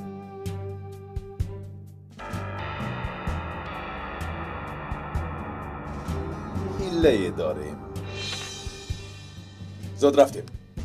L: حیله داریم. زود رفتیم.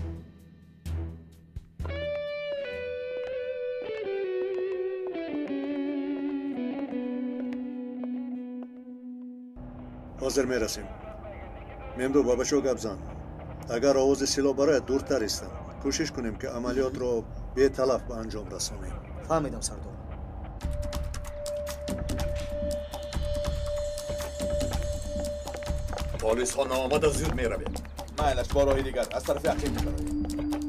A: حاضر میرسیم. ممدو باباشو گبزن. اگر آواز سیلا برای دورتر استن کوشش کنیم که عملیات رو بی تلف به انجام رسونیم.
E: فهمیدم سردار.
F: پلیس ها ناماده زود میرویم.
L: مایلش با راهی دیگر از طرف عقیم میبریم.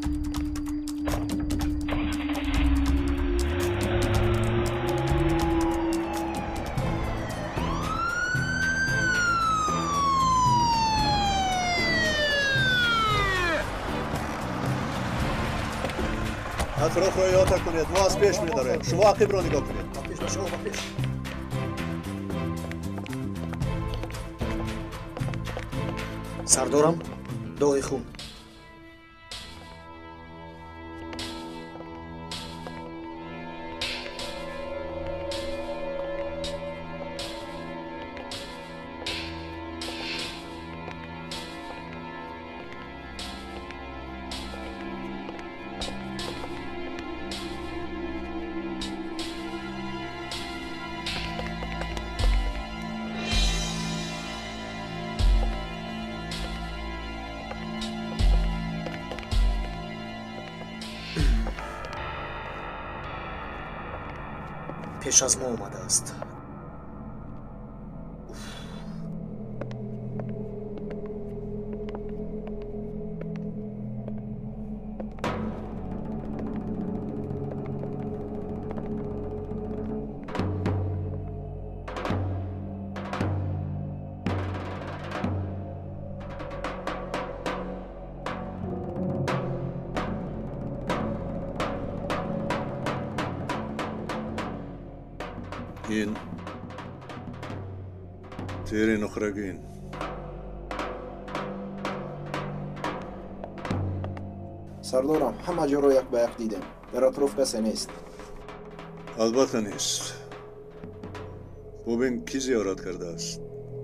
A: اطراف رو احاطه کنید. ما از پیش می‌داریم. شما عقب رو نگاه کنید.
E: پیش باشه آقا پیش. سردارم داغ خون. پیش از ما اومده است.
A: این تیر نخرگین.
S: سردارم همه جا رو یک به یک دیدم. در اطراف کسی نیست.
A: البته نیست. ببین کی زیارت کرده است.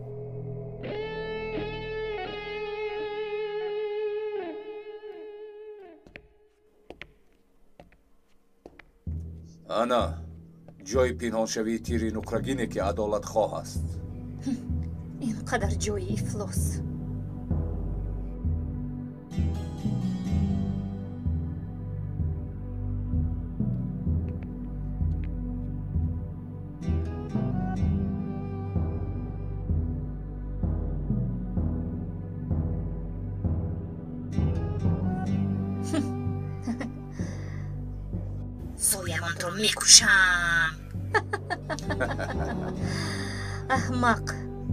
R: انا جای پنهان شوی تیری نقرگینه که عدالت خواه است.
D: اینقدر جای افلاس. زویمان تو میکشم. احمق.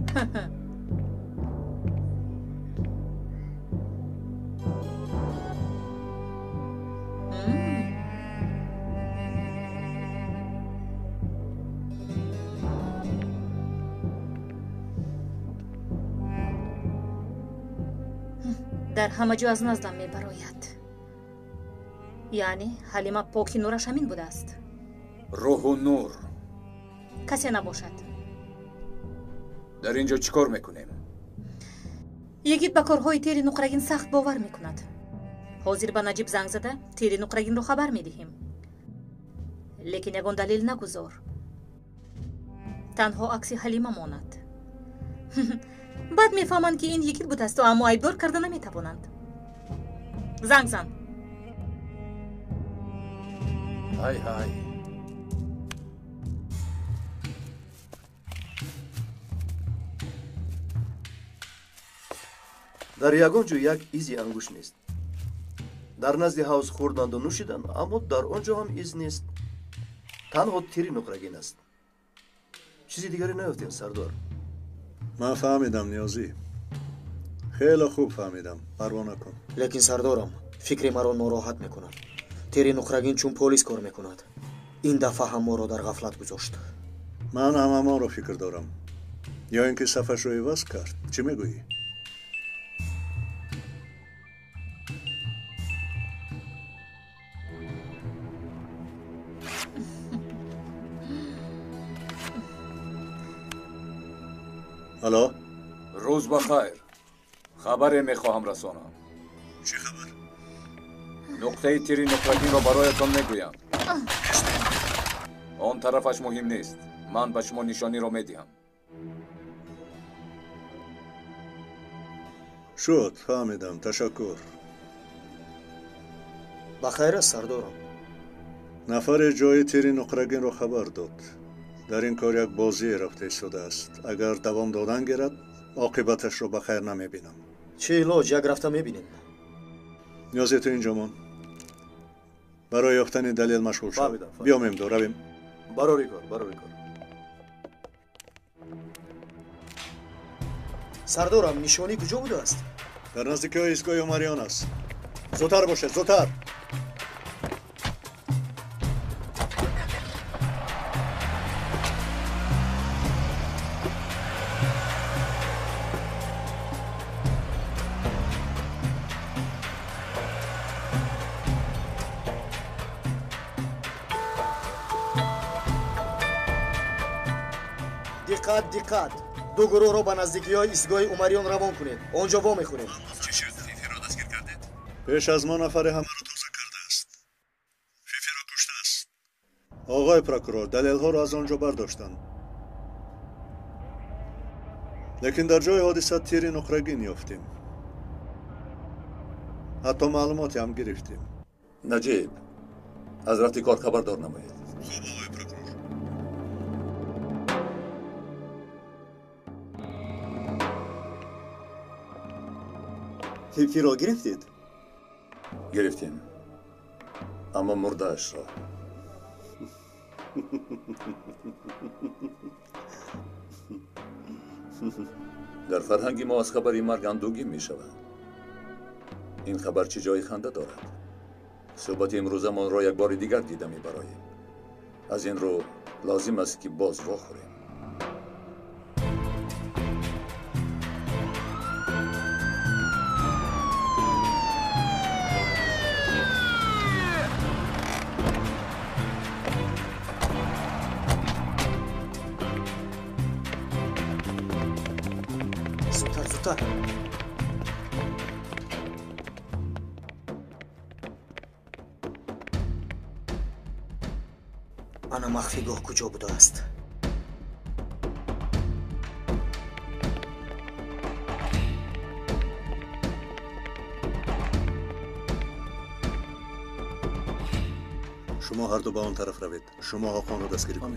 D: در همه جا از نزدم میبراید. یعنی حلیمه پاکی نورش همین بوده است.
R: روح و نور
D: کسی نباشد.
R: در اینجا چیکار میکنیم؟
D: یگید به کارهای تیر نقرگین سخت باور میکند. حاضر به نجیب زنگ زده تیر نقرگین رو خبر میدهیم. لیکن یگان دلیل نگذار. تنها عکس حلیمه ماند. بعد میفهمند که این یگید بوده است و اما عیبدار کرده نمیتوانند. زنگ زن.
R: های های.
P: در یگان جو یک ایزی انگوش نیست. در نزد حوض خوردند و نوشیدند، اما در آنجا هم ایز نیست. تنها تیری نقرگین است. چیزی دیگری نیفتیم سردار.
A: من فهمیدم نیازی. خیلی خوب فهمیدم. پروا نکن.
E: لیکن سردارم فکر مرا ناراحت میکند. تیری نقرگین چون پلیس کار میکند. این دفعه هم ما را در غفلت گذاشت.
A: من هم ما رو فکر دارم. یا اینکه صفحش رو عوض کرد. چی میگویی؟ الو
T: روز بخیر. خبری میخواهم رسانم.
A: چه خبر؟
T: نقطه تیری نقرگین را برایتان میگویم. آن طرفش مهم نیست. من به شما نشانی را میدهم.
A: شد فهمیدم. تشکر.
B: بخیر است سردارم.
A: نفر جای تیری نقرگین را خبر داد. در این کار یک بازی رفته شده است. اگر دوام دادن گیرد عاقبتش را بخیر نمیبینم.
B: چه علاج؟ یک رفته میبینیم.
A: نیازی تو اینجا من برای یافتن دلیل مشغول شد. بیام امدو رویم.
B: براری کار براری کار. سردارم نشانی کجا بوده است؟
A: در نزدیکی ایستگاه عمریان است. زودتر باشه زودتر.
B: диққат диққат ду гурӯҳро ба наздикиҳои истгоҳи умариён равон кунед. онҷо во мехӯред.
A: چی شد؟ فیفی را دستگیر کردید؟ پیش از ما نفر همه را تازه کرده است. فیفی را کشته است. آقای پروکورور دلیل ها را از آنجا برداشتند. لیکن در جای حادثه تیر نقرگین یافتیم. حتی معلوماتی هم گرفتیم.
F: نجیب از رفتی کار خبردار نمایید.
A: خوب آقای پروکورور.
N: فیفی را گرفتید؟
F: گرفتیم اما مردهش را. در فرهنگ ما از خبری مرگ اندوهگین می شود. این خبر چه جای خنده دارد؟ صحبت امروزمان را یک بار دیگر دیده می براییم. از این رو لازم است که باز واخوریم.
B: زودتر زودتر. انا مخفیگاه کجا بوده است؟
A: شما هر دو به آن طرف روید. شما حاقان را دستگیری کنید.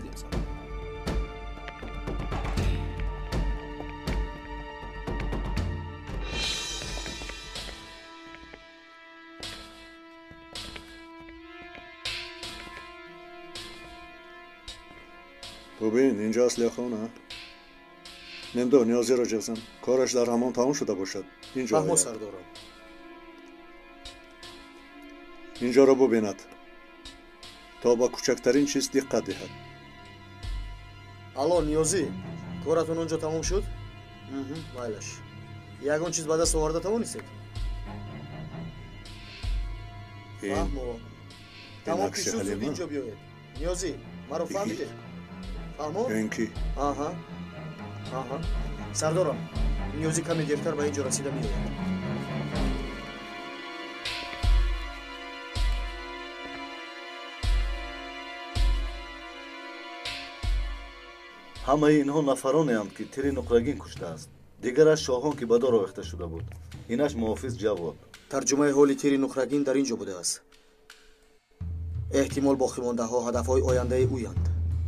A: ببین اینجا اصلی خانه. نمیدو نیازی را جزم. کارش در همان تمام شده باشد. اینجا
B: فهمو سردارم.
A: اینجا را ببیند تا با کوچکترین چیز دقت دهد.
B: алло ниёзӣ коратон онҷо тамом шуд? майлаш ягон чиз ба даст оварда тавонистед? фаҳмо тамом ки шуд зуд инҷо биёед. ниёзӣ маро фаҳмидед? фаҳмо?
A: ин ки?
B: аҳа аҳа сардорам ниёзӣ каме дертар ба инҷо расида меояд. ҳамаи инҳо нафаронеанд ки тири нуқрагин куштааст. дигараш шоҳон ки ба дор овехта шуда буд. инаш муҳофиз ҷавод. тарҷумаи ҳоли тири нуқрагин дар ин ҷо будааст. эҳтимол боқимондаҳо ҳадафҳои ояндаи ӯянд.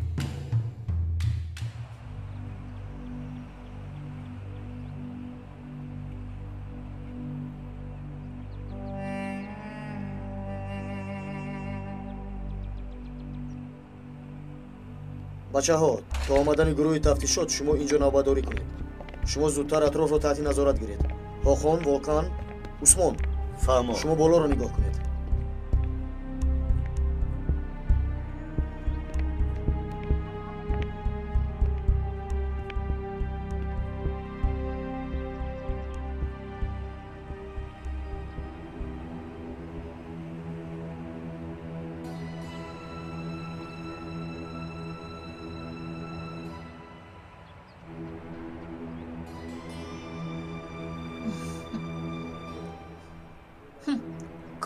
B: бачаҳо то омадани гурӯҳи тафтишот шумо инҷо навбатдорӣ кунед. шумо зудтар атрофро таҳти назорат гиред. хохон волкан усмон фаҳмо шумо болоро нигоҳ кунед.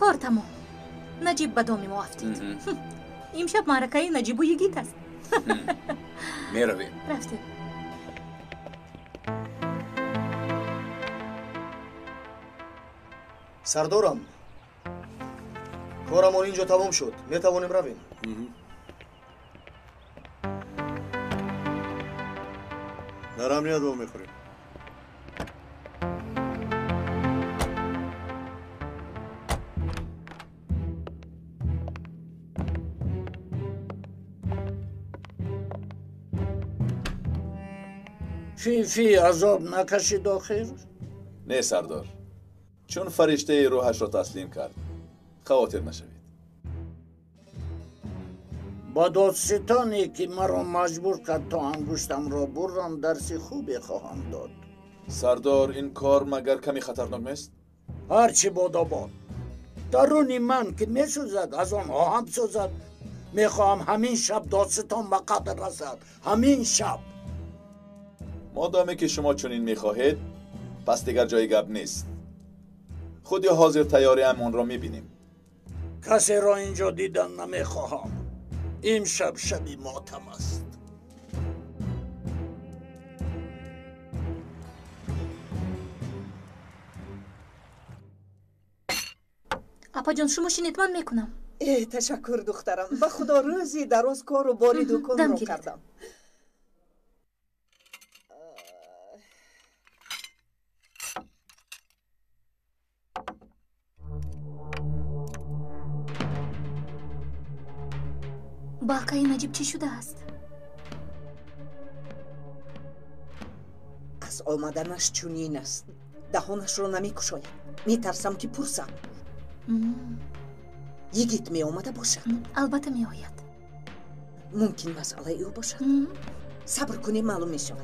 D: کار تمام. نجیب به دام ما افتید. امشب معرکه نجیب و یگیت است.
T: میرویم.
D: رفتیم.
B: سردارم، کارمان اینجا تمام شد. می توانیم رویم.
A: در امنیت رو میخوریم.
G: فی فی عذاب نکشید آخر؟
L: نه سردار، چون فرشته روحش را تسلیم کرد. خواطر نشوید.
G: با دادستانی که مرا مجبور کرد تا انگشتم را برم درسی خوبی خواهم داد.
L: سردار، این کار مگر کمی خطرناک نیست؟
G: هرچی بادا باد. درونی من که می سوزد از آنها هم سوزد. می خواهم همین شب دادستان به قتل رسد. همین شب.
L: مادامی که شما چنین میخواهید، پس دیگر جای گپ نیست. خودی حاضر تیاری امون را میبینیم.
G: کسی را اینجا دیدن نمیخواهم. این شب شبی ماتم است.
D: اپا جان شما شنیدمان میکنم.
I: ای تشکر دخترم. به خدا روزی دراز کار و باری دکان رو کردم.
D: باقی نجیب چی شده است؟
I: از آمدنش چونین است. دهانش رو نمی کشاید. می ترسم که پرسم. یگیت می آمده باشد.
D: البته می آید.
I: ممکن مسئله او باشد. صبر کنی معلوم می شود.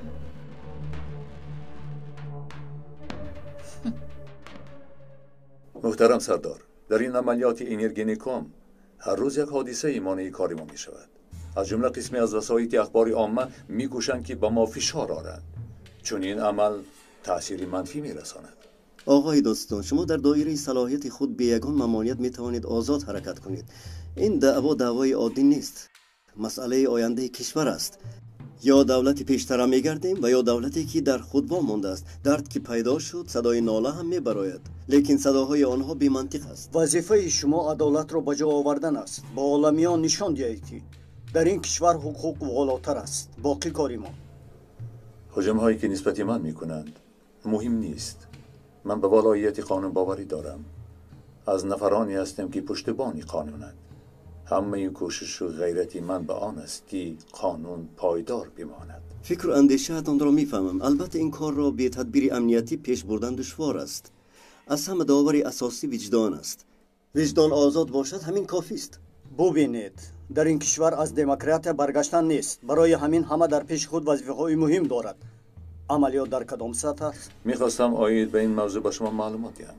F: محترم سردار، در این عملیات انرژینیکوم هر روز یک حادثه ایمانی کاری ما می شود. از جمله قسمی از وسایط اخباری عامه می کوشند که به ما فشار آورند، چون این عمل تأثیر منفی می رساند.
N: آقای دوستان، شما در دایره صلاحیت خود به یگان ممانعت می توانید آزاد حرکت کنید. این دعوا دعوای عادی نیست. مسئله آینده کشور است. یا دولتی پیشتر می گردیم و یا دولتی که در خود وامانده است. درد که پیدا شد صدای ناله هم می براید، لیکن صداهای آنها بی منطق است.
B: وظیفه شما عدالت را به جا آوردن است. با عالمیان نشان دهید که در این کشور حقوق والاتر است. باقی کاری ما.
F: حجم هایی که نسبت من می کنند مهم نیست. من به ولایت قانون باوری دارم. از نفرانی هستم که پشتبانی قانونند. همه این کوشش و غیرت من به آن است که قانون پایدار بماند.
N: فکر و اندیشه‌تان را میفهمم. البته این کار را به تدبیر امنیتی پیش بردن دشوار است. از همه داوری اساسی وجدان است. وجدان آزاد باشد همین کافی است.
B: ببینید، در این کشور از دموکرات برگشتن نیست. برای همین همه در پیش خود وظیفه‌های مهم دارد. عملیات در کدام سطح است؟
F: میخواستم آید به این موضوع به شما معلومات دهم.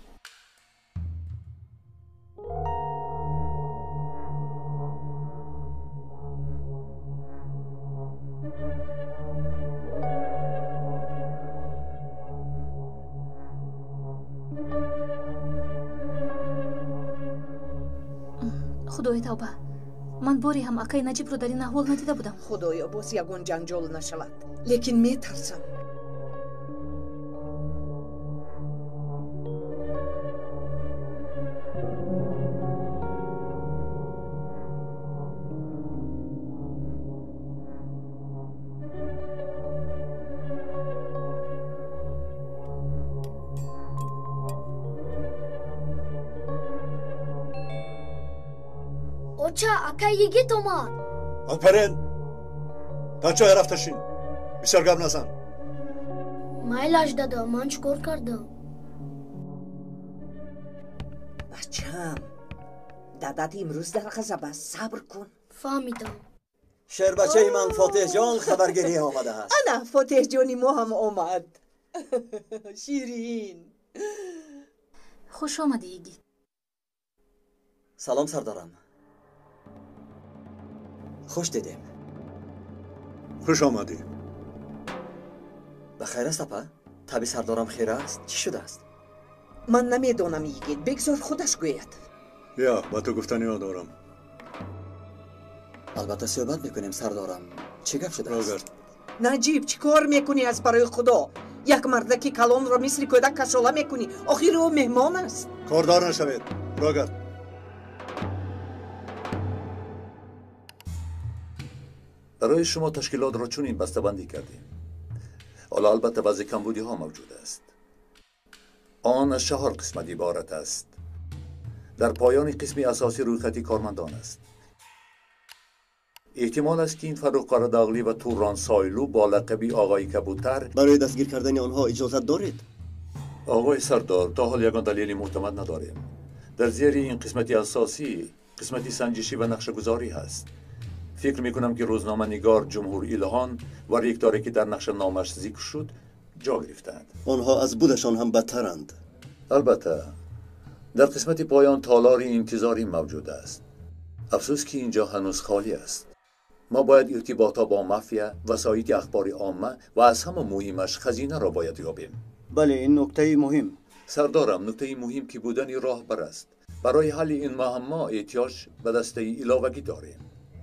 D: خدای توبه، من باری هم اکای نجیب رو در این احوال ندیده بودم.
I: خدایا باز یگون جنجال نشود. لیکن می ترسم.
U: اوچا اکا یگیت اومد.
A: آفرین. بچه‌ها رفتشین. بسیار گپ نزن.
U: مایلاش دادا، من چیکار کردم؟
I: بچه‌م، دادت امروز در غضب است. صبر کن.
U: فهمیدم.
C: شیر بچه من فاتح جان خبرگیری آمده است.
I: انا فاتح جانی ما هم آمد. شیرین.
D: خوش آمدی یگیت.
C: سلام سردارم. خوش دیدیم.
A: خوش آمدی.
C: بخیر است اپا؟ طبی سردارم خیر است؟ چی شده است؟
I: من نمیدونم یگید بگذار خودش گوید.
A: بیا با تو گفتنی ها دارم.
C: البته صحبت میکنیم سردارم. چه گپ شده است؟
I: نجیب چی کار میکنی از برای خدا؟ یک مردکی کلان را مثل کودک کشاله میکنی. آخر او مهمان است.
A: کاردار نشوید. راگرد.
F: برای شما تشکیلات را چون این بسته بندی کردیم. حالا البته وضع کمبودی ها موجود است. آن از چهار قسمت عبارت است. در پایان قسمی اساسی رویخطی کارمندان است. احتمال است که این فروخ قرداغلی و توران سایلو با لقبی آقای کبوتر
N: برای دستگیر کردن آنها اجازت دارید؟
F: آقای سردار تا حال یگان دلیلی معتمد نداریم. در زیر این قسمتی اساسی قسمتی سنجشی و نقشه گذاری هست. فکر میکنم که روزنامه نگار جمهور ایلهان و ریکداری که در نقشه نامش ذکر شد جا گرفتند.
N: آنها از بودشان هم بدترند.
F: البته در قسمت پایان تالاری انتظاری موجود است. افسوس که اینجا هنوز خالی است. ما باید ارتباطات با مافیا، وسایط اخباری عامه و از همه مهمش خزینه را باید یابیم.
B: بله این نکته مهم.
F: سردارم نکته مهم که بودن راهبر است. برای حل این معما احتیاج به دسته علاوگی داریم.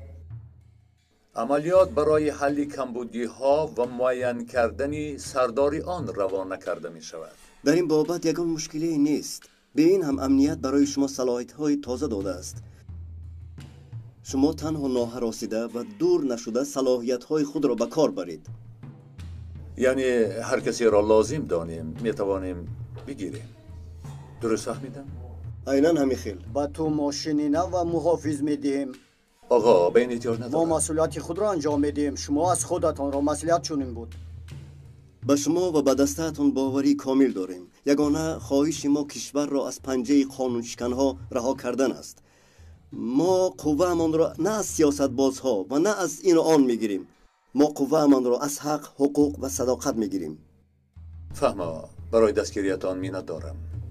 F: عملیات برای حل کمبودی ها و معین کردن سرداری آن روانه کرده می شود.
N: در این بابت یگان مشکلی نیست. به این هم امنیت برای شما صلاحیت های تازه داده است. شما تنها ناهراسیده و دور نشده صلاحیت های خود را به کار برید.
F: یعنی هر کسی را لازم دانیم می توانیم بگیریم. درست فهمیدم؟
N: عیناً همین خیل.
B: با تو ماشینینه و محافظ می دهیم.
F: آقا به این احتیاج ندارم.
B: ما مسئولیت خود را انجام میدیم. شما از خودتان را مسئولیت چنین بود.
N: به شما و به دسته‌تان باوری کامل داریم. یگانه خواهش ما کشور را از پنجه قانون شکنها رها کردن است. ما قوه‌مان را نه از سیاست بازها و نه از این و آن میگیریم. ما قوه‌مان را از حق، حقوق و صداقت میگیریم.
F: فهما برای دستگیریتان مینت دارم.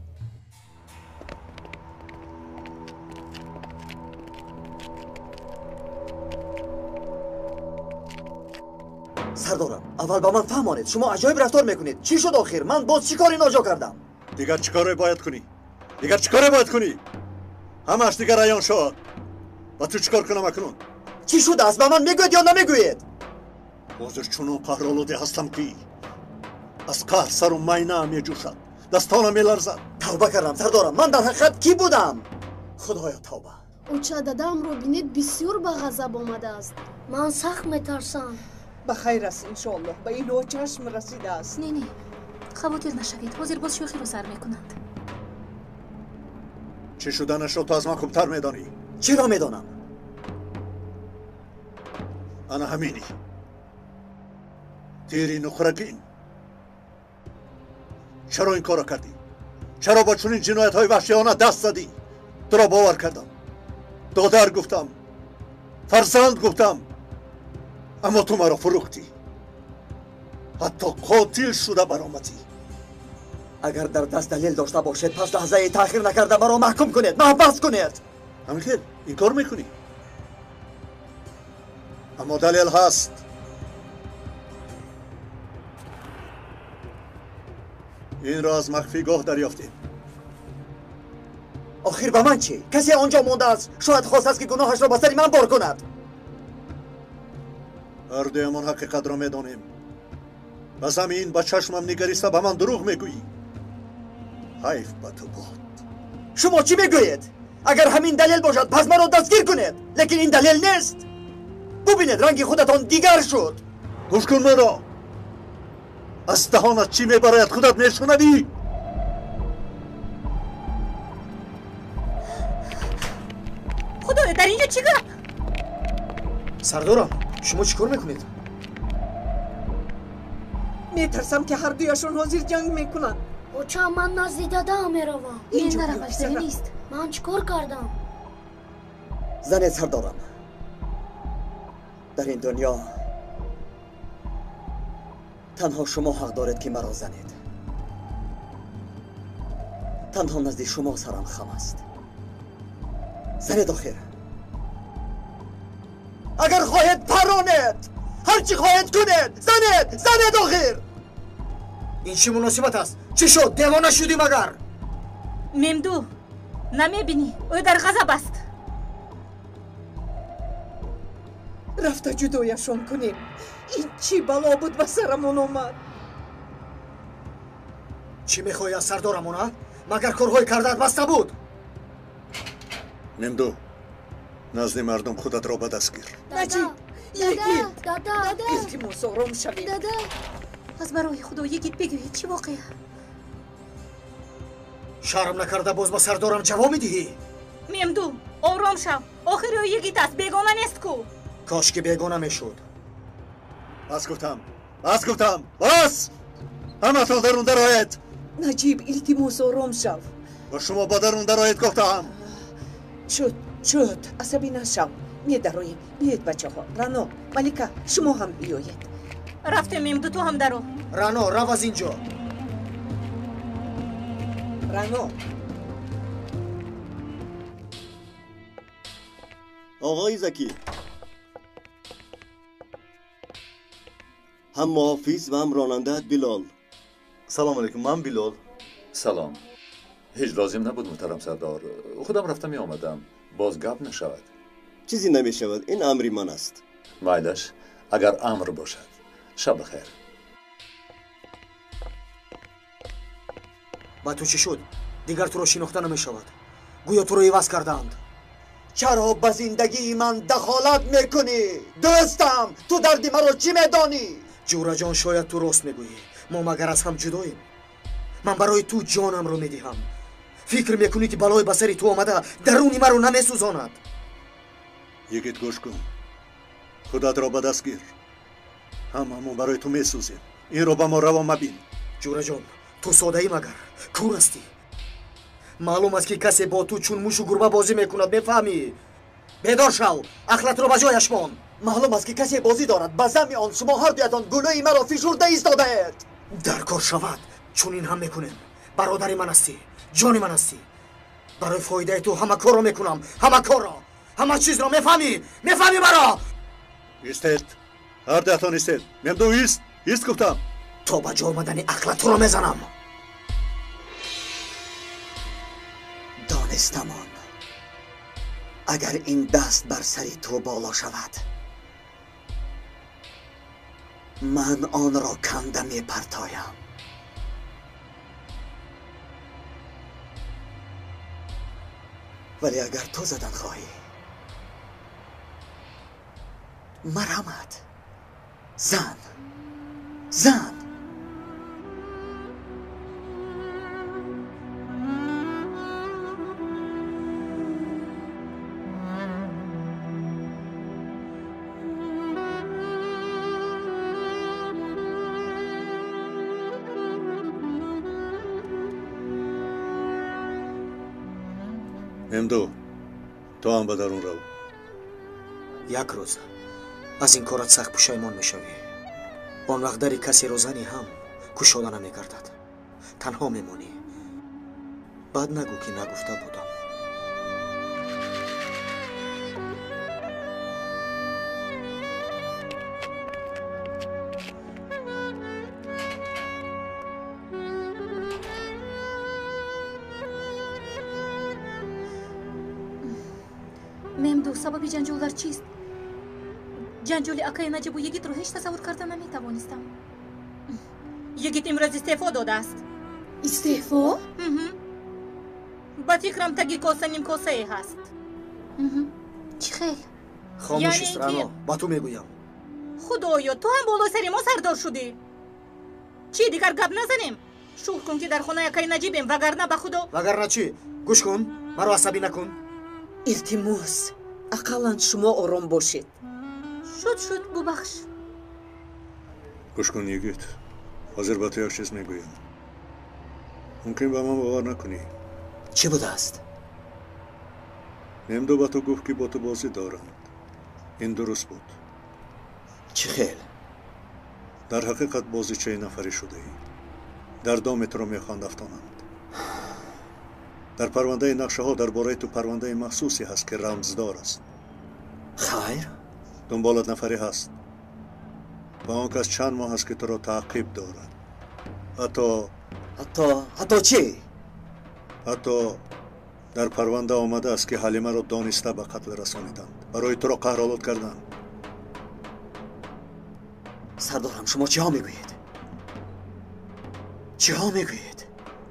C: سردارم اول با من فهمانید. شما عجایب رفتار میکنید. چی شد آخر؟ من باز چی کاری ناجا کردم؟
A: دیگر چی کاری باید کنی؟ دیگر چی کاری باید کنی؟ همش دیگر عیان شد. و تو چی کار کنم اکنون؟
C: چی شده است؟ به من میگوید یا نمیگوید؟
A: حاضر چونو قهرآلوده هستم که از قهر سرم مینه میجوشد، دستانم میلرزد.
C: توبه کردم سردارم. من در حقیقت کی بودم؟ خدایا توبه.
U: او چه دادم رو بینید بسیار به غضب آمده است. من سخت میترسم.
I: به خیر است انشالله. به این او چشم رسیده است.
D: نه نه خواطر نشوید. حاضر باز شوخی رو سر میکنند.
A: چی شدنش رو تو از من خوبتر میدانی؟
C: چرا میدانم؟
A: انا همینی تیری نخرگین. چرا این کارو کردی؟ چرا با چنین جنایت های وحشیانه دست زدی؟ تو را باور کردم، دادر گفتم، فرزند گفتم، اما تو مرا فروختی. حتی قاتل شده برآمدی.
C: اگر در دست دلیل داشته باشید پس لحظه تأخیر نکرده مرا محکوم کنید، محبس کنید.
A: همینطور این کار میکنی؟ اما دلیل هست. این را از مخفی گاه دریافتیم.
C: آخر به من چی؟ کسی آنجا مونده است شاید خواست است که گناهش را به سر من بار کند.
A: هر دویمان حقیقت را میدانیم. و زمین با چشمم نگریسته به من دروغ میگویی. حیف به تو باد.
C: شما چی میگویید؟ اگر همین دلیل باشد پس مرا دستگیر کنید. لیکن این دلیل نیست. ببینید رنگ خودتان دیگر شد.
A: گوش کن مرا. از دهانت چی میبراید خودت میشنوی؟
D: خدایا در اینجا چی کار؟
C: سردارم شما چی کار میکنید؟
I: میترسم که هر دویشون حاضر جنگ میکنن.
U: او چه من نزدی داده میروم.
D: این نروش داری نیست.
U: من چیکار کردم؟
C: زنید سردارم، در این دنیا تنها شما حق دارید که مرا زنید. تنها نزد شما سرم خم است. زنید آخر. اگر خواهید پرانید، هرچی خواهید کنید، زنید زنید آخر. این چی مناسبت است؟ چی شد؟ دیوانه شدیم اگر؟
D: мемду намебини ӯ дар ғазаб аст.
I: рафта ҷудояшон кунем. ин чӣ бало буд ба сарамон омад?
B: чӣ мехоҳӣ аз сардорамон а? магар корҳои кардаат баста буд?
A: мемду назди мардум худатро ба даст гир.
I: наҷиб егит
U: дада
I: илтимос ором шавед.
U: дада
D: аз барои худо егит бигӯед чӣ воқеа?
B: шарм накарда боз ба сардорам ҷавоб медиҳӣ?
D: мемду ором шав. охир ӯ егит аст, бегона нест ку.
B: кошки бегона мешуд.
A: бас гуфтам, бас гуфтам, бас! ҳаматон дарун дароед.
I: наҷиб илтимос ором шав.
A: ба шумо ба дарун дароед гуфтаам.
I: шуд шуд асабӣ нашав. медароем. биёед бачаҳо. рано малика шумо ҳам биёед.
D: рафтем мемду ту ҳам даро.
B: рано рав аз ин ҷо.
I: рано
N: آقای زکی هم محافظ و هم راننده بلال.
L: سلام علیکم، من بلال.
F: سلام. هیچ لازم نبود محترم سردار. خودم رفتم می آمدم. باز گپ نشود.
N: چیزی نمی شود، این امری من است.
F: مایلش اگر امر باشد. شب بخیر.
B: با تو چی شد؟ دیگر تو رو شناخته نمیشود. گویا تو رو عوض کردند.
C: چرا به زندگی من دخالت میکنی؟ دوستم تو دردی مرا چی میدانی؟
B: جورا جان شاید تو راست میگویی. ما مگر از هم جداییم. من برای تو جانم رو میدهم. فکر میکنی که بلای بسری تو آمده درونی مرا نمیسوزاند.
A: یگید گوش کن. خودت را به دست گیر. هممون برای تو میسوزیم. این رو به ما روا مبین.
B: جورا جان تو ساده ای مگر کور هستی. معلوم است که کسی با تو چون موش و گربه بازی میکند. میفهمی؟ بیدار شو. عقلت رو به جایش مان.
C: معلوم است که کسی بازی دارد. به زم آن شما هر دویتان گلوی مرا فشرده ایستاده اید.
B: در کار شود. چون این هم میکنیم. برادری من هستی. جانی من هستی. برای فایده تو همه کار رو میکنم. همه کار را. همه چیز را میفهمی؟ میفهمی مرا؟
A: ایستید. هر دویتان ایستید. ممدو ایست. ایست گفتم.
B: تا به جا آمدن عقلت رو میزنم.
C: دانستم آن. اگر این دست بر سری تو بالا شود من آن را کنده می پرتایم. ولی اگر تو زدن خواهی مرحمت زن زن
A: ممدو تو هم به درون رو.
B: یک روز از این کارت سخت پشیمان میشوی. آن وقت دری کسی رو زنی هم کشاده نمیگردد. تنها میمونی. بعد نگو که نگفته بودم.
D: мемду сабаби ҷанҷолар чист? ҷанҷоли акаи наҷибу ягитро ҳеҷ тасаввур карда наметавонистам. ягит имрӯз истеъфо додааст.
I: истеъфо?
D: ба фикрам таги коса нимкосае ҳаст. чӣ хел?
B: خاموش است رنا. با تو میگویم.
D: خدایا تو هم بالای سری ما سردار شدی. چی دیگر گپ نزنیم؟ شوخ کن که در خانه اکای نجیبیم وگرنه به خدا.
B: وگرنه چی؟ گوش کن. مرا عصبی نکن.
I: илтимос ақаллан шумо ором бошед.
D: шуд шуд бубахш.
A: گوش کن یگید. حاضر با تو یک چیز میگویم. ممکن به من باور نکنی.
B: چی بوده است؟
A: ممدو با تو گفت که با تو بازی دارند. این درست بود.
B: چی خیل؟
A: در حقیقت بازی چه نفری شده ای. در دامت رو میخواند افتانند. در پرونده نقشه ها درباره تو پرونده مخصوصی هست که رمزدار است.
B: خیر؟
A: دنبالت نفری هست. و آن کس چند ماه هست که تو را تعقیب دارد. حتی
C: حتی حتی چی؟
A: حتی در پرونده آمده است که حلیمه را دانسته به قتل رسانیدند، برای تو را قهرآلود کردند.
B: سردارم شما چه ها میگویید؟ چه ها میگویید؟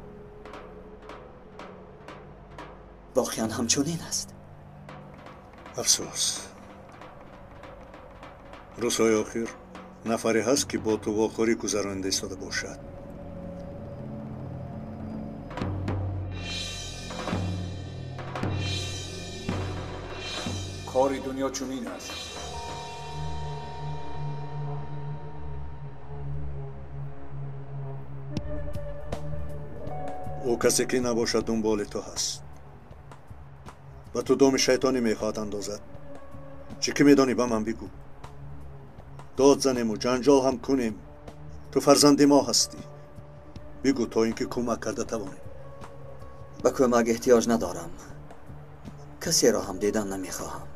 B: واقعا همچنین است.
A: افسوس. روزهای آخر نفری هست که با تو واخوری گذرانده ایستاده باشد.
T: کاری دنیا چنین است.
A: او کسی که نباشد دنبال تو هست و تو دام شیطانی میخواد اندازد. چی که میدانی به من بگو. داد زنیم و جنجال هم کنیم. تو فرزند ما هستی. بگو تا اینکه کمک کرده توانیم.
B: به کمک احتیاج ندارم. کسی را هم دیدن نمیخواهم.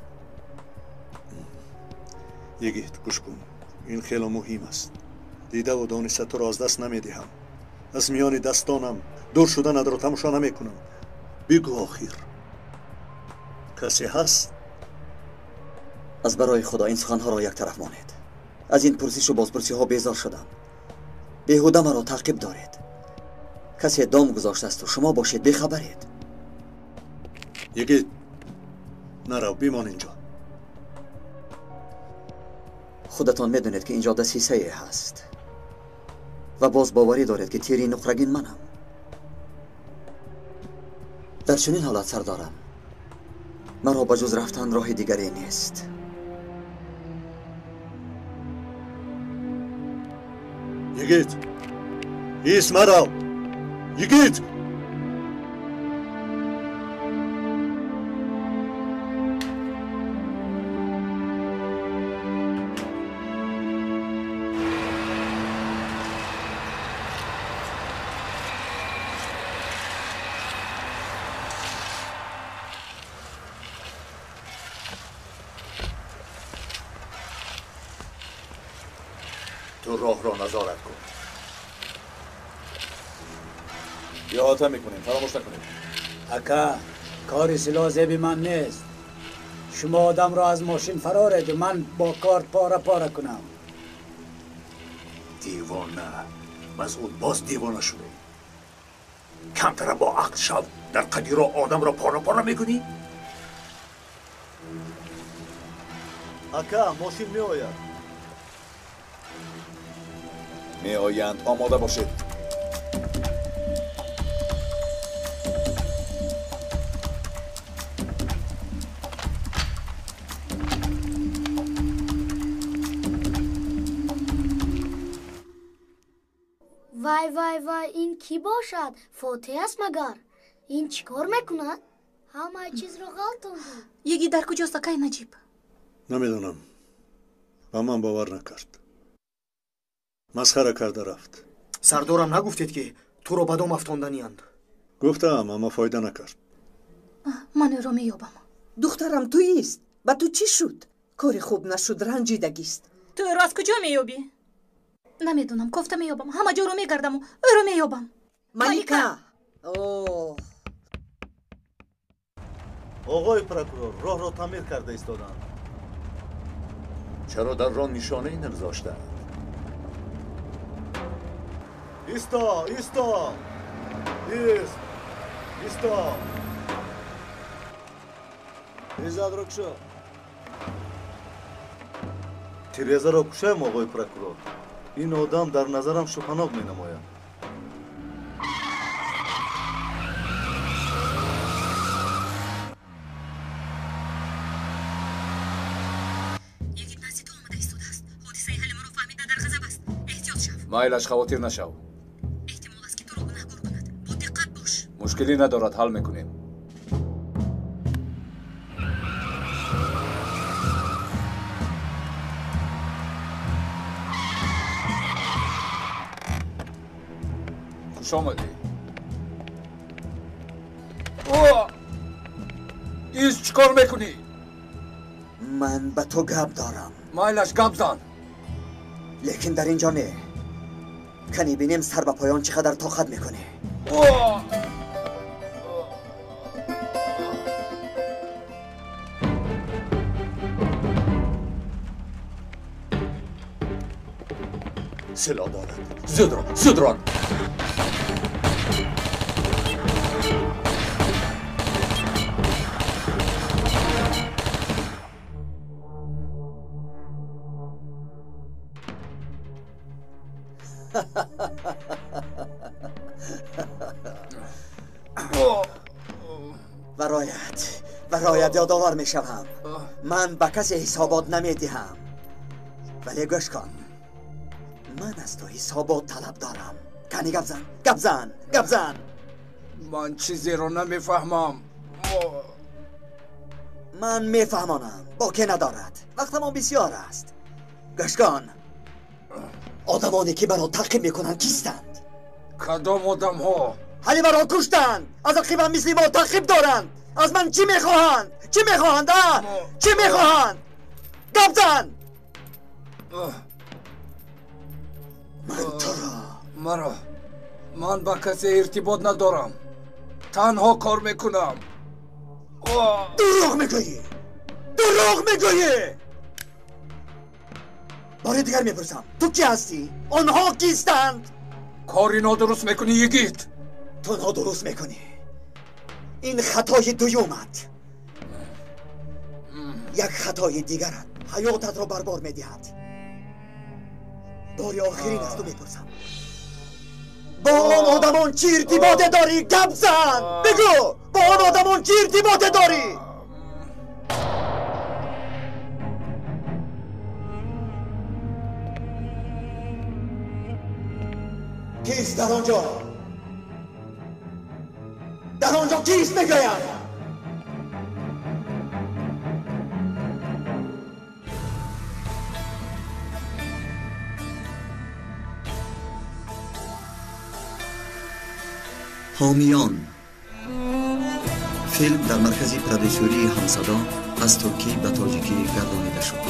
A: یگید گوش کن. این خیلی مهم است. دیده و دانسته تو را از دست نمیدهم. از میان دستانم دور شده ندارو تماشا نمیکنم. بگو آخر کسی هست؟
B: از برای خدا این سخنها را یک طرف مانید. از این پرسش و بازپرسی ها بیزار شدم. بیهوده مرا تعقیب دارید. کسی دام گذاشته است و شما باشید بیخبرید.
A: یکی نرو بیمان اینجا.
B: خودتان میدونید که اینجا دسیسه هست و باز باوری دارید که تیری نقرگین منم. در چنین حالت سردارم مرا با جز رفتن راه دیگری نیست.
A: یگید ایست مرا. یگید
F: تو راه را نظارت کن.
L: احاطه میکنیم، فراموش نکنیم.
E: اکا کاری سلاح زیبی من نیست. شما آدم را از ماشین فرارید و من با کارت پاره پاره کنم.
F: دیوانه. مسعود باز دیوانه شده. کمتر با عقل شو. در قدیر را آدم را پاره پاره میکنی؟
O: اکا ماشین می آید.
L: می آیند، آماده باشید.
U: وای وای وای این کی باشد؟ فاتح است مگر؟ این چیکار میکند؟ همه چیز رو غلطوند.
D: یکی در کجاست اکای نجیب؟
A: نمیدونم. با من باور نکرد. مسخره کرده رفت.
B: سردارم نگفتید که تو رو بدام افتاندنی اند؟
A: گفتم اما فایده نکرد.
D: من رو میابم.
I: دخترم تویست. با تو چی شد؟ کار خوب نشد، رنجیدگیست.
D: تو رو از کجا میابی؟ نمیدونم، گفته میابم. همه جا رو میگردم و او رو میابم.
I: ملیکا. اوه.
O: آقای پروکورور راه را تعمیر کرده ایستادند.
F: چرا در راه نشانه ای نگذاشتند؟
O: ایستا ایستا ایست ایستا تیرزاد را کشو. تیرزا را کشایم آقای پروکورور. این آدم در نظرم شوخاناب می نماید.
D: یکی نزدیک آمده ایستاده است. حادثه حلیمه رو فهمیده در غضب است. احتیاط شو.
T: مایلش خواطر نشو.
D: احتمال است که تو رو گناهکار کند. با دقت باش.
T: مشکلی ندارد، حل میکنیم. خوش آمدی. اوه! ایست چیکار میکنی؟
B: من به تو گپ دارم.
T: مایلش گپ زن.
B: لیکن در اینجا نه. کنی بینیم سر به پایان چقدر طاقت میکنی.
T: اوه!
F: سلاح دارد. زود ران زود ران.
C: برایت برایت یادآور می شوم. من به کسی حسابات نمی دهم، ولی گوش کن، من از تو حسابات طلب دارم. کنی گپ زن گپ زن گپ زن.
G: من چیزی رو نمیفهمم.
C: من میفهمانم، با که ندارد، وقتمان بسیار است. گوش کن، آدمانی که مرا تعقیب میکنند کیستند؟
G: کدام آدم ها؟
C: حالی مرا کشتند، از عقیبم مثل ما تعقیب دارند. از من چی میخواهند؟ چی میخواهند؟ چی میخواهند؟ گپ زن. من تو را
G: مرا من با کسی ارتباط ندارم، تنها کار میکنم.
C: دروغ میگویی، دروغ میگویی. بار دیگر میپرسم، تو کی هستی؟ آنها کیستند؟
G: کاری نادرست میکنی یگیت.
C: تو نادرست میکنی. این خطای دویومت. یک خطای دیگرت حیاتت را بربار میدهد. باری آخرین از تو میپرسم، با آن آدمان چی ارتباط داری؟ گپ زن، بگو با آن آدمان چی ارتباط داری؟ کیست در آنجا؟ در آنجا کیست میگویم؟ حامیان فیلم در مرکز پرودوسوری همصدا از ترکی به تاجیکی گردانیده شد.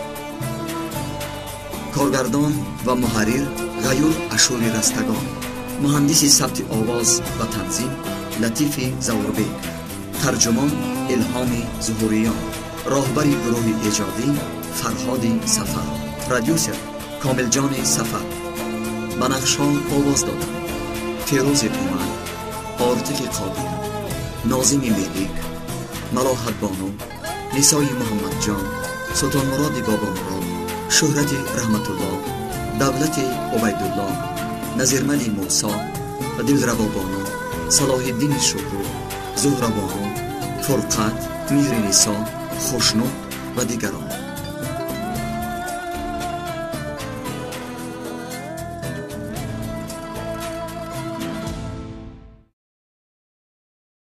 C: کارگردان و محرر غیور اشوری رستگان، مهندس ثبت آواز و تنظیم لطیف زوربیک، ترجمان الهام ظهوریان، راهبری گروه ایجادی فرهاد سفر، پرودوسر کامل جان سفر. به نقش‌ها آواز دادن فیروز اومن، عاطف قادر، ناظم ملیک، ملاحت بانو، نسای محمد جان، سلطان مراد بابا مراد، شهرت رحمت الله، دولت عبیدالله، نظیرمل موسی و دلربا بانو، صلاح الدین شکرو، زهره بانو، فرقت، مهر نسا، خوشنود و دیگران.